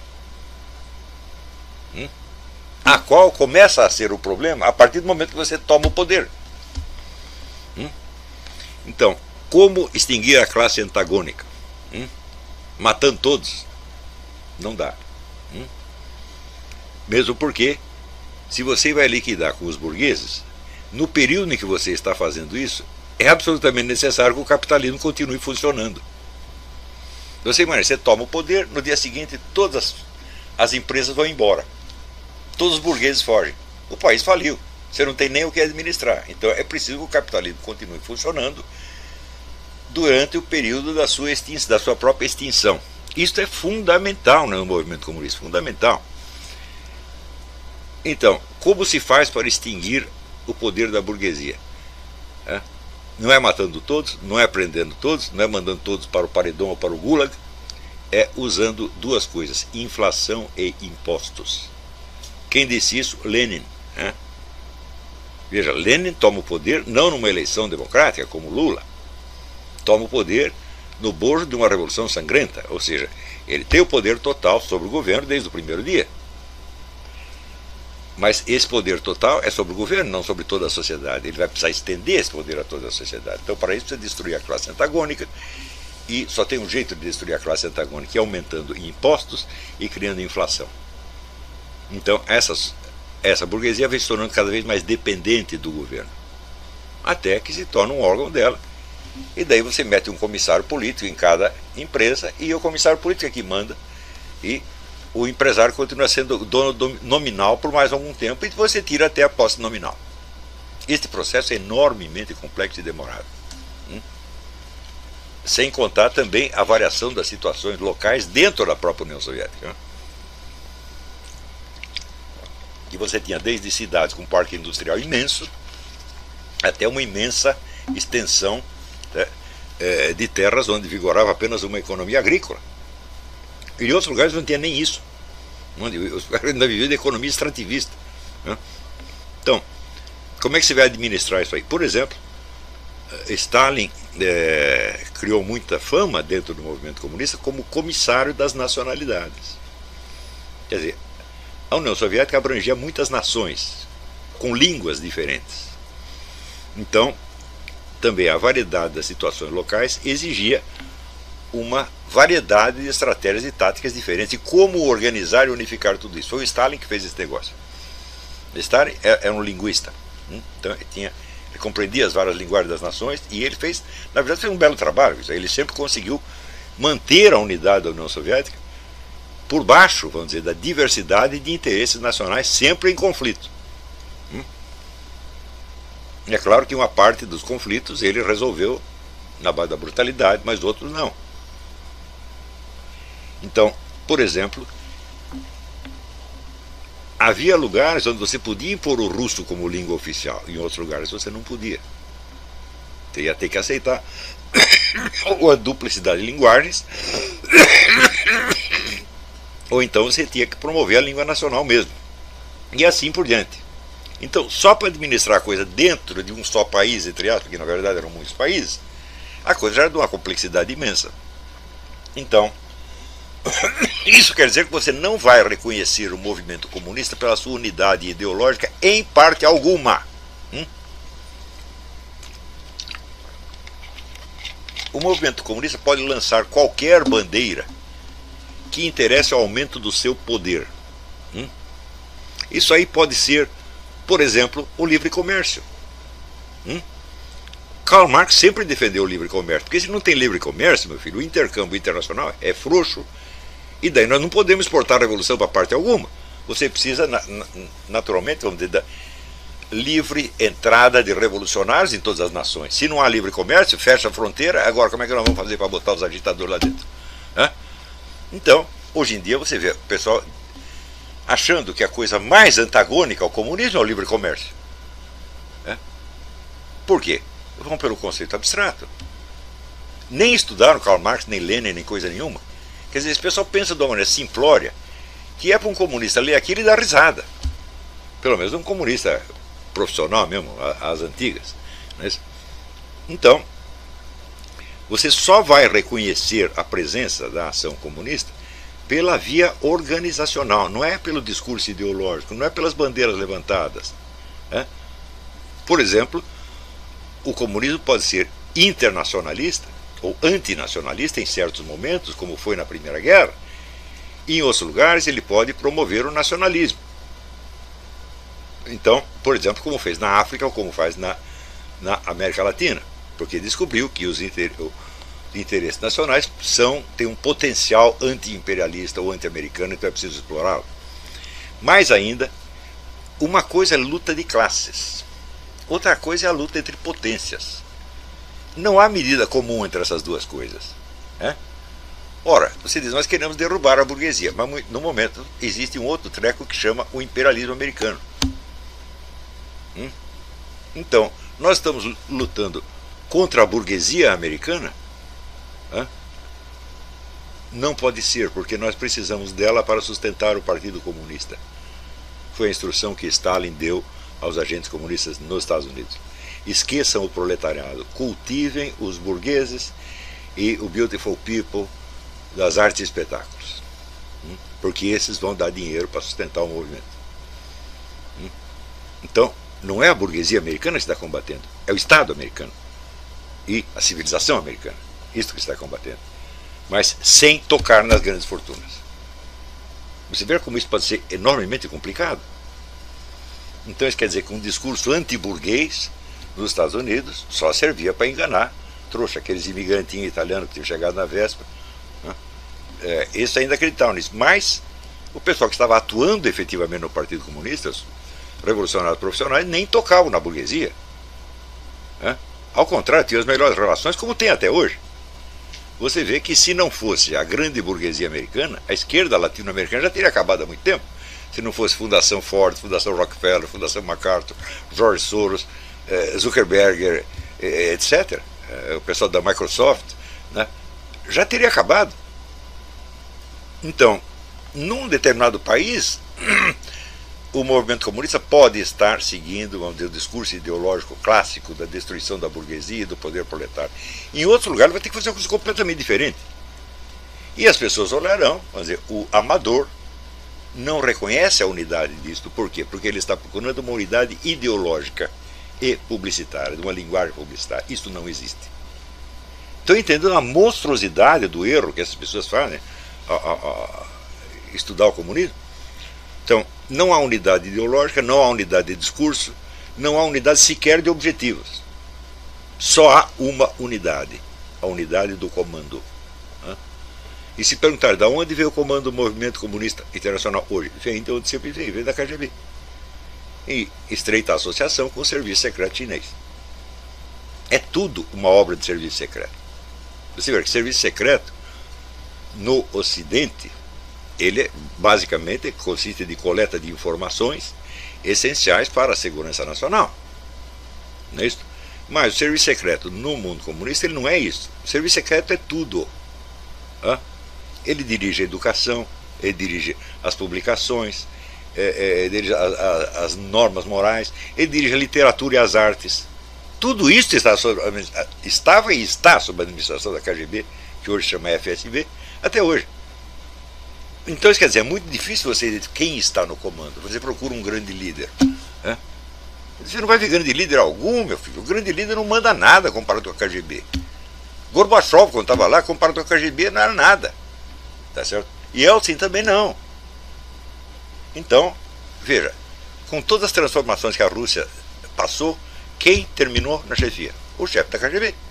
Hum? A qual começa a ser o problema a partir do momento que você toma o poder. Hum? Então, como extinguir a classe antagônica? Hum? Matando todos? Não dá. Hum? Mesmo porque, se você vai liquidar com os burgueses, no período em que você está fazendo isso, é absolutamente necessário que o capitalismo continue funcionando. Você imagina, você toma o poder, no dia seguinte todas as empresas vão embora. Todos os burgueses fogem. O país faliu. Você não tem nem o que administrar. Então é preciso que o capitalismo continue funcionando durante o período da sua, extinção, da sua própria extinção. Isto é fundamental no movimento comunista, fundamental. Então, como se faz para extinguir o poder da burguesia? É? Não é matando todos, não é prendendo todos, não é mandando todos para o paredão ou para o gulag, é usando duas coisas, inflação e impostos. Quem disse isso? Lenin. É? Veja, Lenin toma o poder não numa eleição democrática, como Lula, toma o poder no bojo de uma revolução sangrenta, ou seja, ele tem o poder total sobre o governo desde o primeiro dia. Mas esse poder total é sobre o governo, não sobre toda a sociedade. Ele vai precisar estender esse poder a toda a sociedade. Então, para isso, precisa destruir a classe antagônica e só tem um jeito de destruir a classe antagônica, que é aumentando impostos e criando inflação. Então essas, essa burguesia vem se tornando cada vez mais dependente do governo, até que se torna um órgão dela. E daí você mete um comissário político em cada empresa, e o comissário político é que manda, e o empresário continua sendo dono nominal por mais algum tempo, e você tira até a posse nominal. Este processo é enormemente complexo e demorado. Hum? Sem contar também a variação das situações locais dentro da própria União Soviética. Né? Que você tinha desde cidades com parque industrial imenso, até uma imensa extensão, né, de terras onde vigorava apenas uma economia agrícola. E em outros lugares não tinha nem isso. Onde os caras ainda viviam de economia extrativista. Né? Então, como é que se vai administrar isso aí? Por exemplo, Stalin é, criou muita fama dentro do movimento comunista como comissário das nacionalidades. Quer dizer, a União Soviética abrangia muitas nações, com línguas diferentes. Então, também a variedade das situações locais exigia uma variedade de estratégias e táticas diferentes. E como organizar e unificar tudo isso? Foi o Stalin que fez esse negócio. Stalin era um linguista. Então ele, tinha, ele compreendia as várias linguagens das nações, e ele fez, na verdade, fez um belo trabalho. Ele sempre conseguiu manter a unidade da União Soviética por baixo, vamos dizer, da diversidade de interesses nacionais, sempre em conflito. É claro que uma parte dos conflitos ele resolveu na base da brutalidade, mas outros não. Então, por exemplo, havia lugares onde você podia impor o russo como língua oficial, em outros lugares você não podia. Você ia ter que aceitar ou a duplicidade de linguagens, ou então você tinha que promover a língua nacional mesmo. E assim por diante. Então, só para administrar a coisa dentro de um só país, entre aspas, porque na verdade eram muitos países, a coisa já era de uma complexidade imensa. Então, isso quer dizer que você não vai reconhecer o movimento comunista pela sua unidade ideológica em parte alguma. Hum? O movimento comunista pode lançar qualquer bandeira que interesse ao aumento do seu poder. Hum? Isso aí pode ser, por exemplo, o livre comércio. Hum? Karl Marx sempre defendeu o livre comércio, porque se não tem livre comércio, meu filho, o intercâmbio internacional é frouxo, e daí nós não podemos exportar a revolução para parte alguma. Você precisa, na, na, naturalmente, vamos dizer, da livre entrada de revolucionários em todas as nações. Se não há livre comércio, fecha a fronteira, agora como é que nós vamos fazer para botar os agitadores lá dentro? Hã? Então, hoje em dia você vê o pessoal achando que a coisa mais antagônica ao comunismo é o livre comércio. É? Por quê? Vão pelo conceito abstrato. Nem estudaram Karl Marx, nem Lenin, nem coisa nenhuma. Quer dizer, esse pessoal pensa de uma maneira simplória, que é para um comunista ler aquilo e dar risada. Pelo menos um comunista profissional mesmo, as antigas. Então, você só vai reconhecer a presença da ação comunista pela via organizacional, não é pelo discurso ideológico, não é pelas bandeiras levantadas. Né? Por exemplo, o comunismo pode ser internacionalista ou antinacionalista em certos momentos, como foi na Primeira Guerra, e em outros lugares ele pode promover o nacionalismo. Então, por exemplo, como fez na África ou como faz na, na América Latina, porque descobriu que os inter, interesses nacionais são, têm um potencial anti-imperialista ou anti-americano, então é preciso explorá-lo. Mais ainda, uma coisa é luta de classes, outra coisa é a luta entre potências. Não há medida comum entre essas duas coisas. Né? Ora, você diz, nós queremos derrubar a burguesia, mas no momento existe um outro treco que chama o imperialismo americano. Hum? Então, nós estamos lutando contra a burguesia americana? Hã? Não pode ser, porque nós precisamos dela para sustentar o Partido Comunista. Foi a instrução que Stalin deu aos agentes comunistas nos Estados Unidos. Esqueçam o proletariado, cultivem os burgueses e o beautiful people das artes e espetáculos, hum? porque esses vão dar dinheiro para sustentar o movimento. Hum? Então, não é a burguesia americana que está combatendo, é o Estado americano e a civilização americana. Isso que está combatendo. Mas sem tocar nas grandes fortunas. Você vê como isso pode ser enormemente complicado? Então isso quer dizer que um discurso anti-burguês nos Estados Unidos só servia para enganar trouxa, aqueles imigrantinhos italianos que tinham chegado na véspera. Né? É, esses ainda acreditavam nisso. Mas o pessoal que estava atuando efetivamente no Partido Comunista, os revolucionários profissionais, nem tocavam na burguesia. Né? Ao contrário, tinham as melhores relações, como tem até hoje. Você vê que se não fosse a grande burguesia americana, a esquerda latino-americana já teria acabado há muito tempo. Se não fosse Fundação Ford, Fundação Rockefeller, Fundação MacArthur, George Soros, eh, Zuckerberg, eh, etcétera, eh, o pessoal da Microsoft, né, já teria acabado. Então, num determinado país, o movimento comunista pode estar seguindo, vamos dizer, o discurso ideológico clássico da destruição da burguesia e do poder proletário. Em outro lugar, vai ter que fazer uma coisa completamente diferente. E as pessoas olharão, vamos dizer, o amador não reconhece a unidade disto. Por quê? Porque ele está procurando uma unidade ideológica e publicitária, de uma linguagem publicitária. Isso não existe. Estão entendendo a monstruosidade do erro que essas pessoas fazem a, a, a estudar o comunismo? Então, não há unidade ideológica, não há unidade de discurso, não há unidade sequer de objetivos. Só há uma unidade, a unidade do comando. E se perguntar de onde veio o comando do movimento comunista internacional hoje, vem de onde sempre veio, vem da K G B. E estreita associação com o serviço secreto chinês. É tudo uma obra de serviço secreto. Você vê que serviço secreto, no Ocidente, ele basicamente consiste de coleta de informações essenciais para a segurança nacional. Não é isso? Mas o serviço secreto no mundo comunista ele não é isso. O serviço secreto é tudo. Hã? Ele dirige a educação, ele dirige as publicações, é, é, ele dirige a, a, as normas morais, ele dirige a literatura e as artes. Tudo isso está sob, estava e está sob a administração da K G B, que hoje chama F S B, até hoje. Então, isso quer dizer, é muito difícil você dizer quem está no comando. Você procura um grande líder. Né? Você não vai ver grande líder algum, meu filho. O grande líder não manda nada comparado com a K G B. Gorbachev, quando estava lá, comparado com a K G B, não era nada. Tá certo? E Yeltsin também não. Então, veja, com todas as transformações que a Rússia passou, quem terminou na chefia? O chefe da K G B.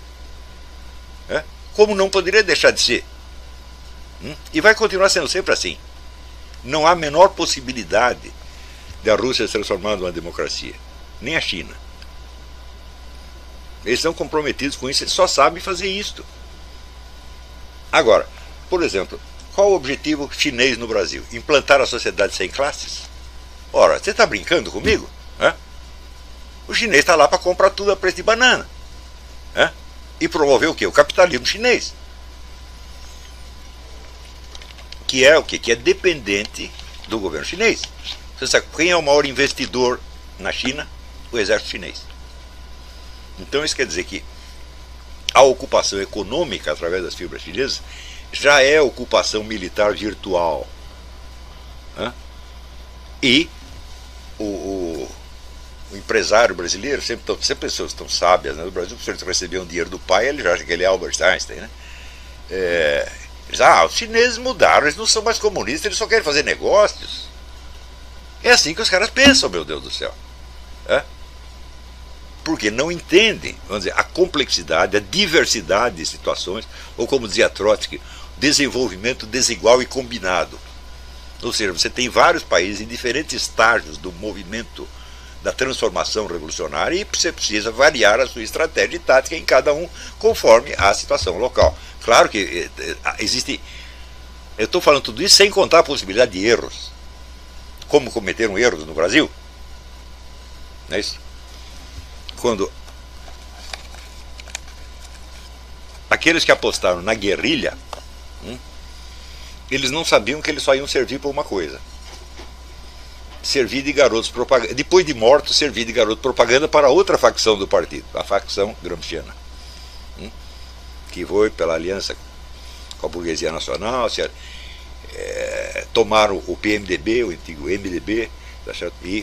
É? Como não poderia deixar de ser? Hum? E vai continuar sendo sempre assim. Não há a menor possibilidade de a Rússia se transformar numa democracia. Nem a China. Eles estão comprometidos com isso, eles só sabem fazer isto. Agora, por exemplo, qual o objetivo chinês no Brasil? Implantar a sociedade sem classes? Ora, você está brincando comigo? É? O chinês está lá para comprar tudo a preço de banana. É? E promover o quê? O capitalismo chinês. Que é o quê? Que é dependente do governo chinês. Você sabe quem é o maior investidor na China? O exército chinês. Então isso quer dizer que a ocupação econômica através das fibras chinesas já é ocupação militar virtual. Né? E o, o, o empresário brasileiro, sempre, tão, sempre pessoas tão sábias, né? No Brasil, se ele receber um dinheiro do pai, ele já acha que ele é Albert Einstein. Né? É, eles, ah, os chineses mudaram, eles não são mais comunistas, eles só querem fazer negócios. É assim que os caras pensam, meu Deus do céu. É? Porque não entendem, vamos dizer, a complexidade, a diversidade de situações, ou como dizia Trotsky, desenvolvimento desigual e combinado. Ou seja, você tem vários países em diferentes estágios do movimento da transformação revolucionária e você precisa variar a sua estratégia e tática em cada um conforme a situação local. Claro que existe... Eu estou falando tudo isso sem contar a possibilidade de erros. Como cometeram erros no Brasil? Não é isso? Quando aqueles que apostaram na guerrilha, hum, eles não sabiam que eles só iam servir para uma coisa: servir de garotos propaganda, depois de mortos, servir de garoto propaganda para outra facção do partido, a facção gramsciana, hum, que foi pela aliança com a burguesia nacional, se, é, tomaram o P M D B, o antigo M D B, tá certo? E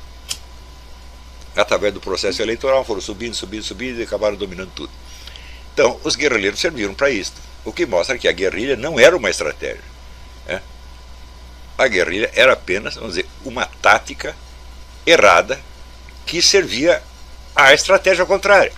através do processo eleitoral foram subindo, subindo, subindo e acabaram dominando tudo. Então, os guerrilheiros serviram para isso, o que mostra que a guerrilha não era uma estratégia. Né? A guerrilha era apenas, vamos dizer, uma tática errada que servia à estratégia contrária.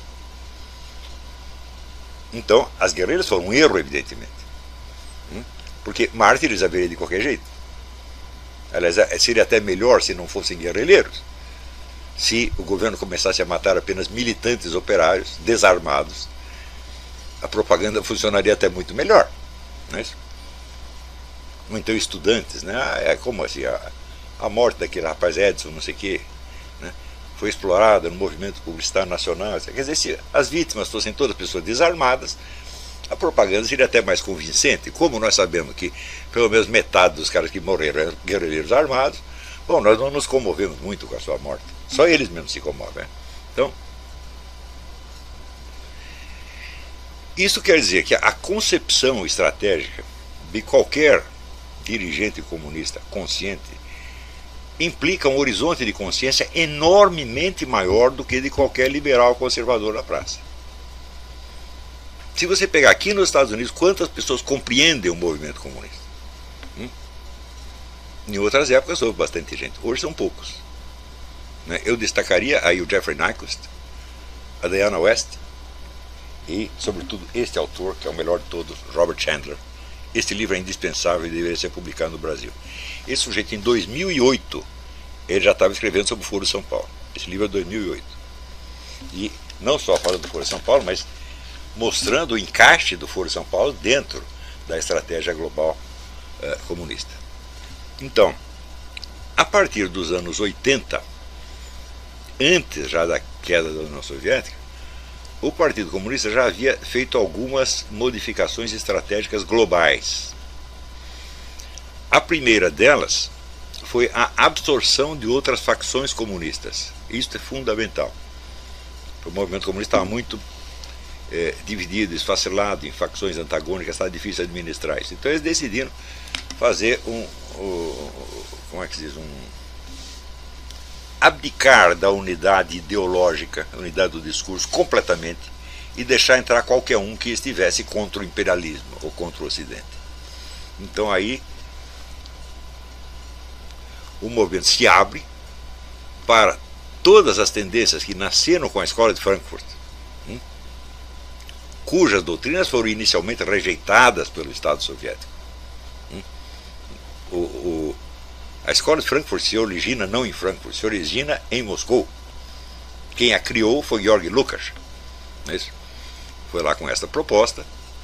Então, as guerrilhas foram um erro, evidentemente. Porque mártires haveria de qualquer jeito. Aliás, seria até melhor se não fossem guerrilheiros, se o governo começasse a matar apenas militantes operários, desarmados. A propaganda funcionaria até muito melhor. Não é isso? Ou então estudantes, né? É como assim, a, a morte daquele rapaz Edson, não sei o quê, né? Foi explorada no movimento publicitário nacional. Quer dizer, se as vítimas fossem todas pessoas desarmadas, a propaganda seria até mais convincente. Como nós sabemos que pelo menos metade dos caras que morreram eram guerrilheiros armados, bom, nós não nos comovemos muito com a sua morte. Só eles mesmos se comovem. Né? Então, isso quer dizer que a concepção estratégica de qualquer dirigente comunista consciente implica um horizonte de consciência enormemente maior do que de qualquer liberal conservador da praça. Se você pegar aqui nos Estados Unidos, quantas pessoas compreendem o movimento comunista? Hum? Em outras épocas houve bastante gente, hoje são poucos. Né? Eu destacaria aí o Jeffrey Nyquist, a Diana West, e, sobretudo, este autor, que é o melhor de todos, Robert Chandler. Este livro é indispensável e deveria ser publicado no Brasil. Esse sujeito, em dois mil e oito, ele já estava escrevendo sobre o Foro de São Paulo. Esse livro é de dois mil e oito. E não só falando do Foro de São Paulo, mas mostrando o encaixe do Foro de São Paulo dentro da estratégia global uh, comunista. Então, a partir dos anos oitenta, antes já da queda da União Soviética, o Partido Comunista já havia feito algumas modificações estratégicas globais. A primeira delas foi a absorção de outras facções comunistas. Isso é fundamental. O movimento comunista estava muito é, dividido, esfacelado em facções antagônicas, estava difícil administrar isso. Então eles decidiram fazer um, um como é que se diz, um abdicar da unidade ideológica, unidade do discurso, completamente, e deixar entrar qualquer um que estivesse contra o imperialismo ou contra o Ocidente. Então aí o movimento se abre para todas as tendências que nasceram com a escola de Frankfurt, hum, cujas doutrinas foram inicialmente rejeitadas pelo Estado soviético. Hum, o, o A escola de Frankfurt se origina não em Frankfurt, se origina em Moscou. Quem a criou foi Georg Lukács. Não é isso? Foi lá com esta proposta,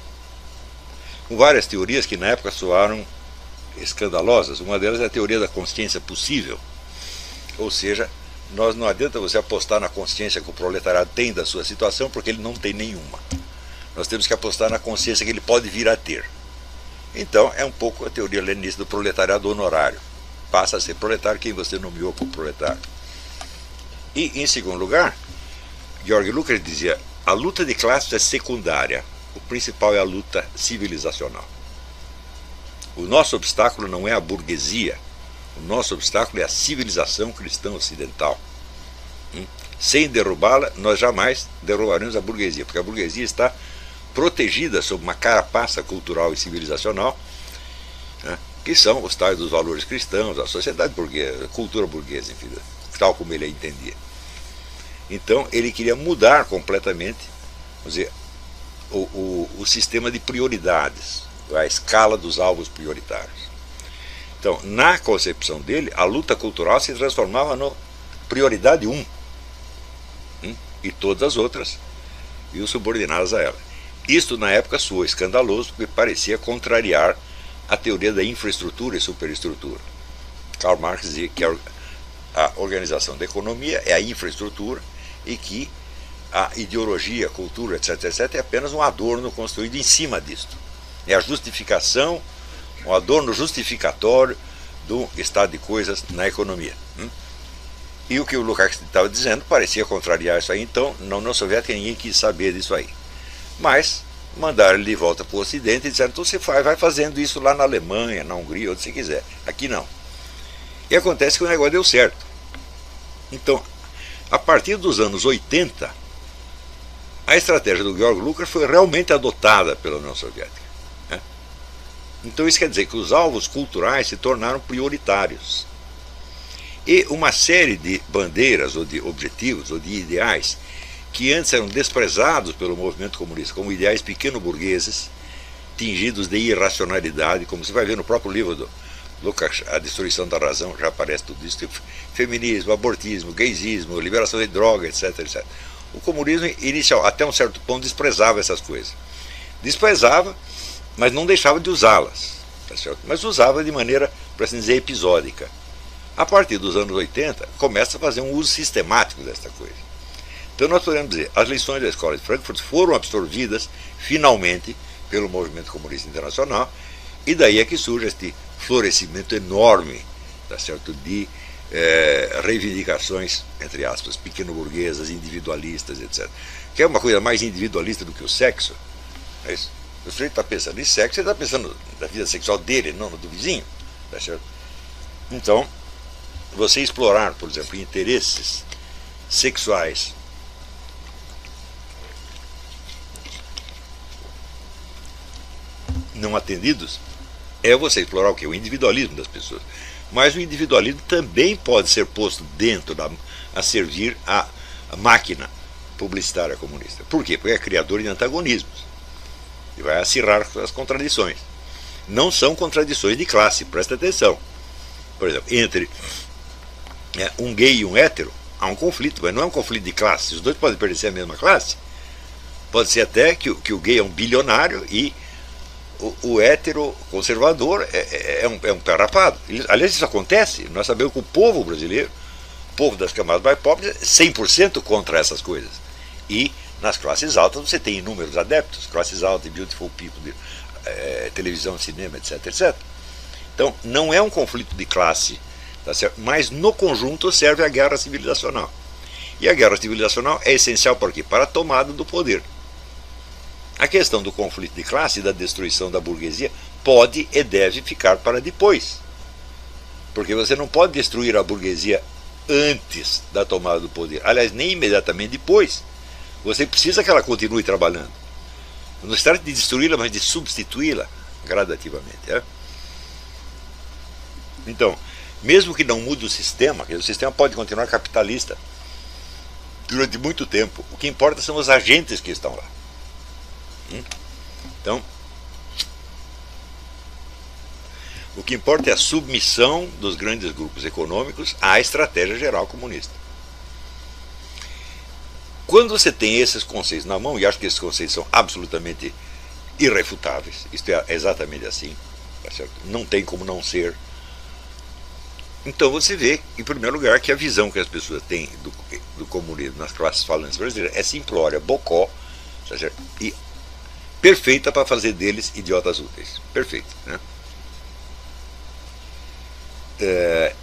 com várias teorias que na época soaram escandalosas. Uma delas é a teoria da consciência possível. Ou seja, nós não adianta você apostar na consciência que o proletariado tem da sua situação, porque ele não tem nenhuma. Nós temos que apostar na consciência que ele pode vir a ter. Então, é um pouco a teoria leninista do proletariado honorário. Passa a ser proletário quem você nomeou como proletário. E, em segundo lugar, Georg Lukács dizia: a luta de classes é secundária, o principal é a luta civilizacional. O nosso obstáculo não é a burguesia, o nosso obstáculo é a civilização cristã ocidental. Hum? Sem derrubá-la, nós jamais derrubaremos a burguesia, porque a burguesia está protegida sob uma carapaça cultural e civilizacional, né, que são os tais dos valores cristãos, a sociedade burguesa, a cultura burguesa, enfim, tal como ele a entendia. Então ele queria mudar completamente, vamos dizer, o, o, o sistema de prioridades, a escala dos alvos prioritários. Então, na concepção dele, a luta cultural se transformava no prioridade um, hum, e todas as outras iam subordinadas a ela. Isto na época soou escandaloso, porque parecia contrariar a teoria da infraestrutura e superestrutura. Karl Marx dizia que a, a organização da economia é a infraestrutura e que a ideologia, a cultura, etc, etc, é apenas um adorno construído em cima disto. É a justificação, um adorno justificatório do estado de coisas na economia. Hum? E o que o Lukács estava dizendo parecia contrariar isso aí, então na União Soviética ninguém quis saber disso aí. Mas mandaram ele de volta para o Ocidente e disseram: então você faz, vai fazendo isso lá na Alemanha, na Hungria, onde você quiser. Aqui não. E acontece que o negócio deu certo. Então, a partir dos anos oitenta, a a estratégia do Georg Lukács foi realmente adotada pela União Soviética. Né? Então isso quer dizer que os alvos culturais se tornaram prioritários. E uma série de bandeiras, ou de objetivos, ou de ideais, que antes eram desprezados pelo movimento comunista, como ideais pequeno-burgueses, tingidos de irracionalidade, como você vai ver no próprio livro do Lukács, A Destruição da Razão, já aparece tudo isso, tipo feminismo, abortismo, gaysismo, liberação de droga, etc, etcétera. O comunismo inicial, até um certo ponto, desprezava essas coisas. Desprezava, mas não deixava de usá-las, tá certo? Mas usava de maneira, para assim dizer, episódica. A partir dos anos oitenta, começa a fazer um uso sistemático desta coisa. Então nós podemos dizer, as lições da Escola de Frankfurt foram absorvidas, finalmente, pelo movimento comunista internacional, e daí é que surge este florescimento enorme, tá certo, de é, reivindicações, entre aspas, pequeno-burguesas, individualistas, etcétera. Que é uma coisa mais individualista do que o sexo. É isso. O sujeito está pensando em sexo, ele está pensando na vida sexual dele, não no do vizinho. Tá certo? Então, você explorar, por exemplo, interesses sexuais não atendidos, é você explorar o que? O individualismo das pessoas. Mas o individualismo também pode ser posto dentro da, a servir a, a máquina publicitária comunista. Por quê? Porque é criador de antagonismos e vai acirrar as contradições. Não são contradições de classe, presta atenção. Por exemplo, entre é, um gay e um hétero há um conflito, mas não é um conflito de classe. Os dois podem pertencer à mesma classe. Pode ser até que, que o gay é um bilionário e O, o hétero conservador é, é, é, um, é um pé rapado. Aliás, isso acontece. Nós sabemos que o povo brasileiro, o povo das camadas mais pobres, é cem por cento contra essas coisas. E nas classes altas você tem inúmeros adeptos, classes altas, beautiful people, de, é, televisão, cinema, etc, etcétera. Então, não é um conflito de classe, tá certo? Mas no conjunto serve a guerra civilizacional. E a guerra civilizacional é essencial para quê? Para a tomada do poder. A questão do conflito de classe e da destruição da burguesia pode e deve ficar para depois. Porque você não pode destruir a burguesia antes da tomada do poder. Aliás, nem imediatamente depois. Você precisa que ela continue trabalhando. Não se trata de destruí-la, mas de substituí-la gradativamente. É? Então, mesmo que não mude o sistema, o sistema pode continuar capitalista durante muito tempo. O que importa são os agentes que estão lá. Então, o que importa é a submissão dos grandes grupos econômicos à estratégia geral comunista. Quando você tem esses conceitos na mão, e acho que esses conceitos são absolutamente irrefutáveis, isto é exatamente assim, tá certo? Não tem como não ser. Então você vê, em primeiro lugar, que a visão que as pessoas têm do, do comunismo nas classes falantes brasileiras é simplória, bocó, tá certo? E perfeita para fazer deles idiotas úteis. Perfeito. Né? É,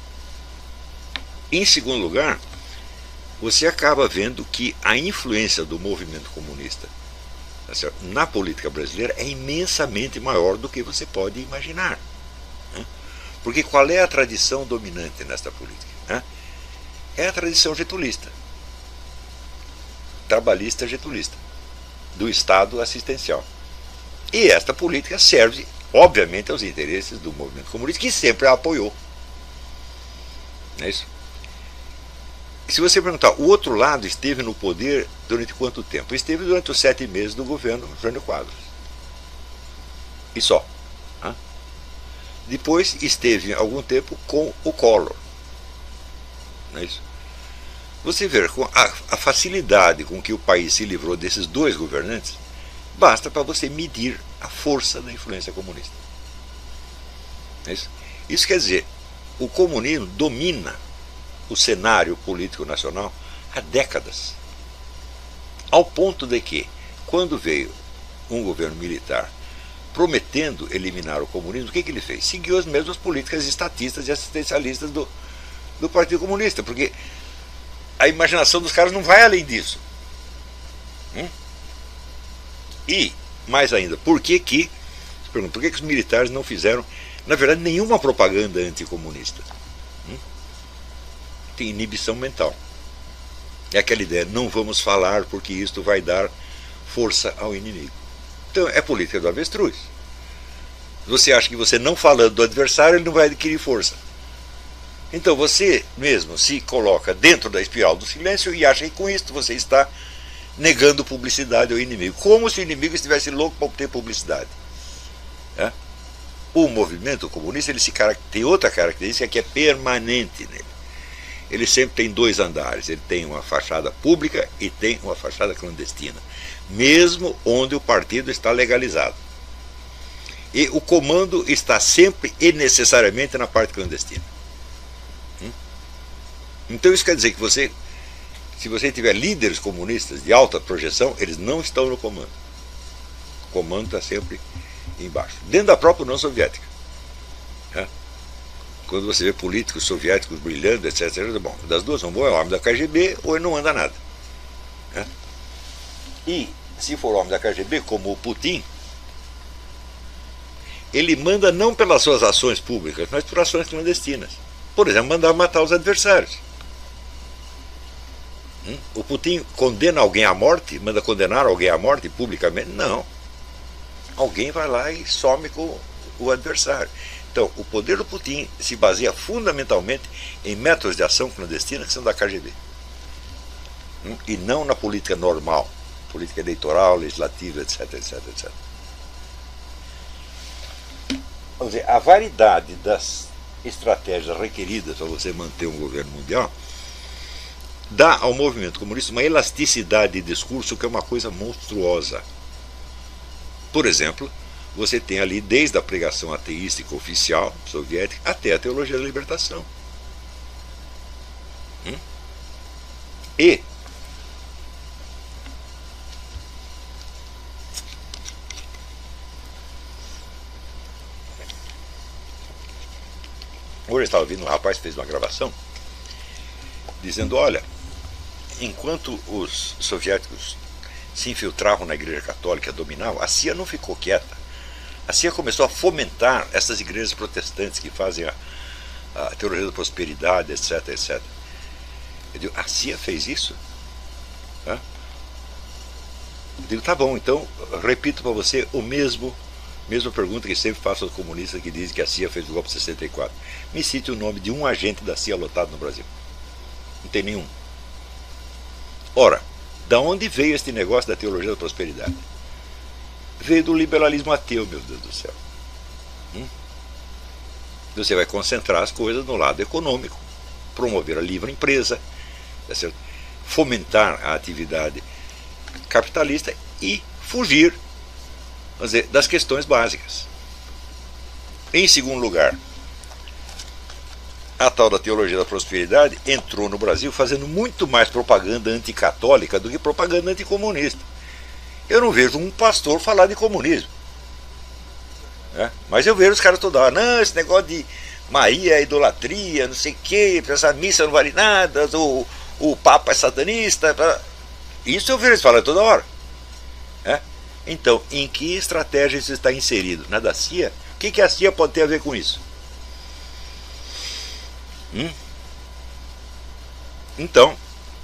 em segundo lugar, você acaba vendo que a influência do movimento comunista, tá certo, na política brasileira é imensamente maior do que você pode imaginar. Né? Porque qual é a tradição dominante nesta política? Né? É a tradição getulista. Trabalhista getulista. Do Estado assistencial. E esta política serve, obviamente, aos interesses do movimento comunista, que sempre a apoiou. Não é isso? Se você perguntar, o outro lado esteve no poder durante quanto tempo? Esteve durante os sete meses do governo Jânio Quadros. E só. Né? Depois esteve algum tempo com o Collor. Não é isso? Você vê, com a, a facilidade com que o país se livrou desses dois governantes, basta para você medir a força da influência comunista. É isso? Isso quer dizer, o comunismo domina o cenário político nacional há décadas. Ao ponto de que, quando veio um governo militar prometendo eliminar o comunismo, o que, que ele fez? Seguiu as mesmas políticas estatistas e assistencialistas do, do Partido Comunista, porque a imaginação dos caras não vai além disso. Hum? E, mais ainda, por que que, por que que os militares não fizeram, na verdade, nenhuma propaganda anticomunista? Hum? Tem inibição mental. É aquela ideia, não vamos falar porque isto vai dar força ao inimigo. Então é política do avestruz. Você acha que você não falando do adversário, ele não vai adquirir força. Então você mesmo se coloca dentro da espiral do silêncio e acha que com isso você está negando publicidade ao inimigo. Como se o inimigo estivesse louco para obter publicidade. É? O movimento comunista ele se tem outra característica que é permanente nele. Ele sempre tem dois andares. Ele tem uma fachada pública e tem uma fachada clandestina. Mesmo onde o partido está legalizado. E o comando está sempre e necessariamente na parte clandestina. Então isso quer dizer que você, se você tiver líderes comunistas de alta projeção, eles não estão no comando. O comando está sempre embaixo. Dentro da própria União Soviética. É? Quando você vê políticos soviéticos brilhando, etcétera. Bom, das duas, ou é homem da K G B ou ele não anda nada. É? E se for homem da K G B, como o Putin, ele manda não pelas suas ações públicas, mas por ações clandestinas. Por exemplo, mandar matar os adversários. Hum? O Putin condena alguém à morte, manda condenar alguém à morte publicamente? Não. Alguém vai lá e some com o adversário. Então, o poder do Putin se baseia fundamentalmente em métodos de ação clandestina que são da K G B. Hum? E não na política normal, política eleitoral, legislativa, etc, etc, etcétera. Vamos dizer, a variedade das estratégias requeridas para você manter um governo mundial dá ao movimento comunista uma elasticidade de discurso que é uma coisa monstruosa. Por exemplo, você tem ali desde a pregação ateística oficial soviética até a teologia da libertação. Hum? E hoje eu estava ouvindo um rapaz que fez uma gravação dizendo, olha, enquanto os soviéticos se infiltravam na igreja católica, dominavam, a C I A não ficou quieta. A C I A começou a fomentar essas igrejas protestantes que fazem a, a teologia da prosperidade, etc, etcétera. Eu digo, a C I A fez isso? Hã? Eu digo, tá bom, então repito para você o mesmo mesma pergunta que sempre faço aos comunistas que dizem que a C I A fez o golpe de sessenta e quatro. Me cite o nome de um agente da C I A lotado no Brasil. Não tem nenhum. Ora, da onde veio este negócio da teologia da prosperidade? Veio do liberalismo ateu, meu Deus do céu. Hum? Você vai concentrar as coisas no lado econômico, promover a livre empresa, tá certo? Fomentar a atividade capitalista e fugir, vamos dizer, das questões básicas. Em segundo lugar, a tal da teologia da prosperidade entrou no Brasil fazendo muito mais propaganda anticatólica do que propaganda anticomunista. Eu não vejo um pastor falar de comunismo. Né? Mas eu vejo os caras toda hora, não, esse negócio de Maria é idolatria, não sei o que, essa missa não vale nada, o, o Papa é satanista. Isso eu vejo eles falando toda hora. Né? Então, em que estratégia isso está inserido? Na da C I A? O que, que a C I A pode ter a ver com isso? Hum? Então,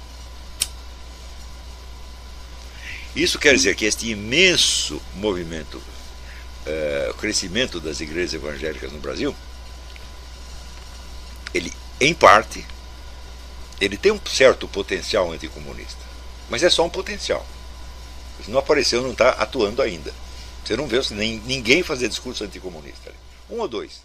isso quer dizer que este imenso movimento, é, o crescimento das igrejas evangélicas no Brasil, ele, em parte, ele tem um certo potencial anticomunista, mas é só um potencial. Se não apareceu, não está atuando ainda. Você não vê nem, ninguém fazer discurso anticomunista. Um ou dois.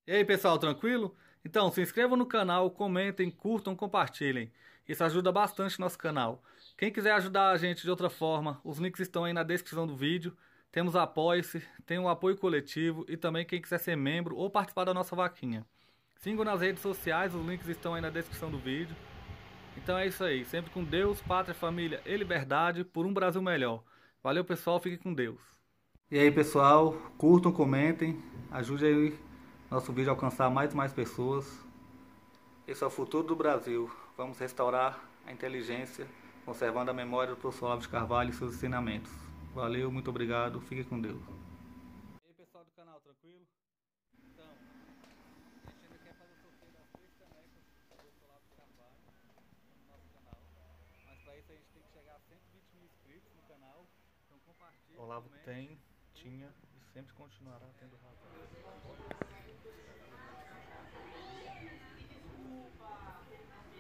E aí pessoal, tranquilo? Então se inscrevam no canal, comentem, curtam, compartilhem. Isso ajuda bastante o nosso canal. Quem quiser ajudar a gente de outra forma, os links estão aí na descrição do vídeo. Temos Apoie-se, tem o apoio coletivo e também quem quiser ser membro ou participar da nossa vaquinha. Sigam nas redes sociais, os links estão aí na descrição do vídeo. Então é isso aí, sempre com Deus, pátria, família e liberdade por um Brasil melhor. Valeu pessoal, fiquem com Deus. E aí pessoal, curtam, comentem, ajude aí nosso vídeo a alcançar mais e mais pessoas. Esse é o futuro do Brasil. Vamos restaurar a inteligência, conservando a memória do professor Olavo de Carvalho e seus ensinamentos. Valeu, muito obrigado, fiquem com Deus. E aí pessoal do canal, tranquilo? Então, a gente ainda quer fazer o sorteio das três canecas do professor Olavo de Carvalho no nosso canal. Mas para isso a gente tem que chegar a cento e vinte mil inscritos no canal. Então compartilhe. Olavo tem, tinha e sempre continuará tendo razão.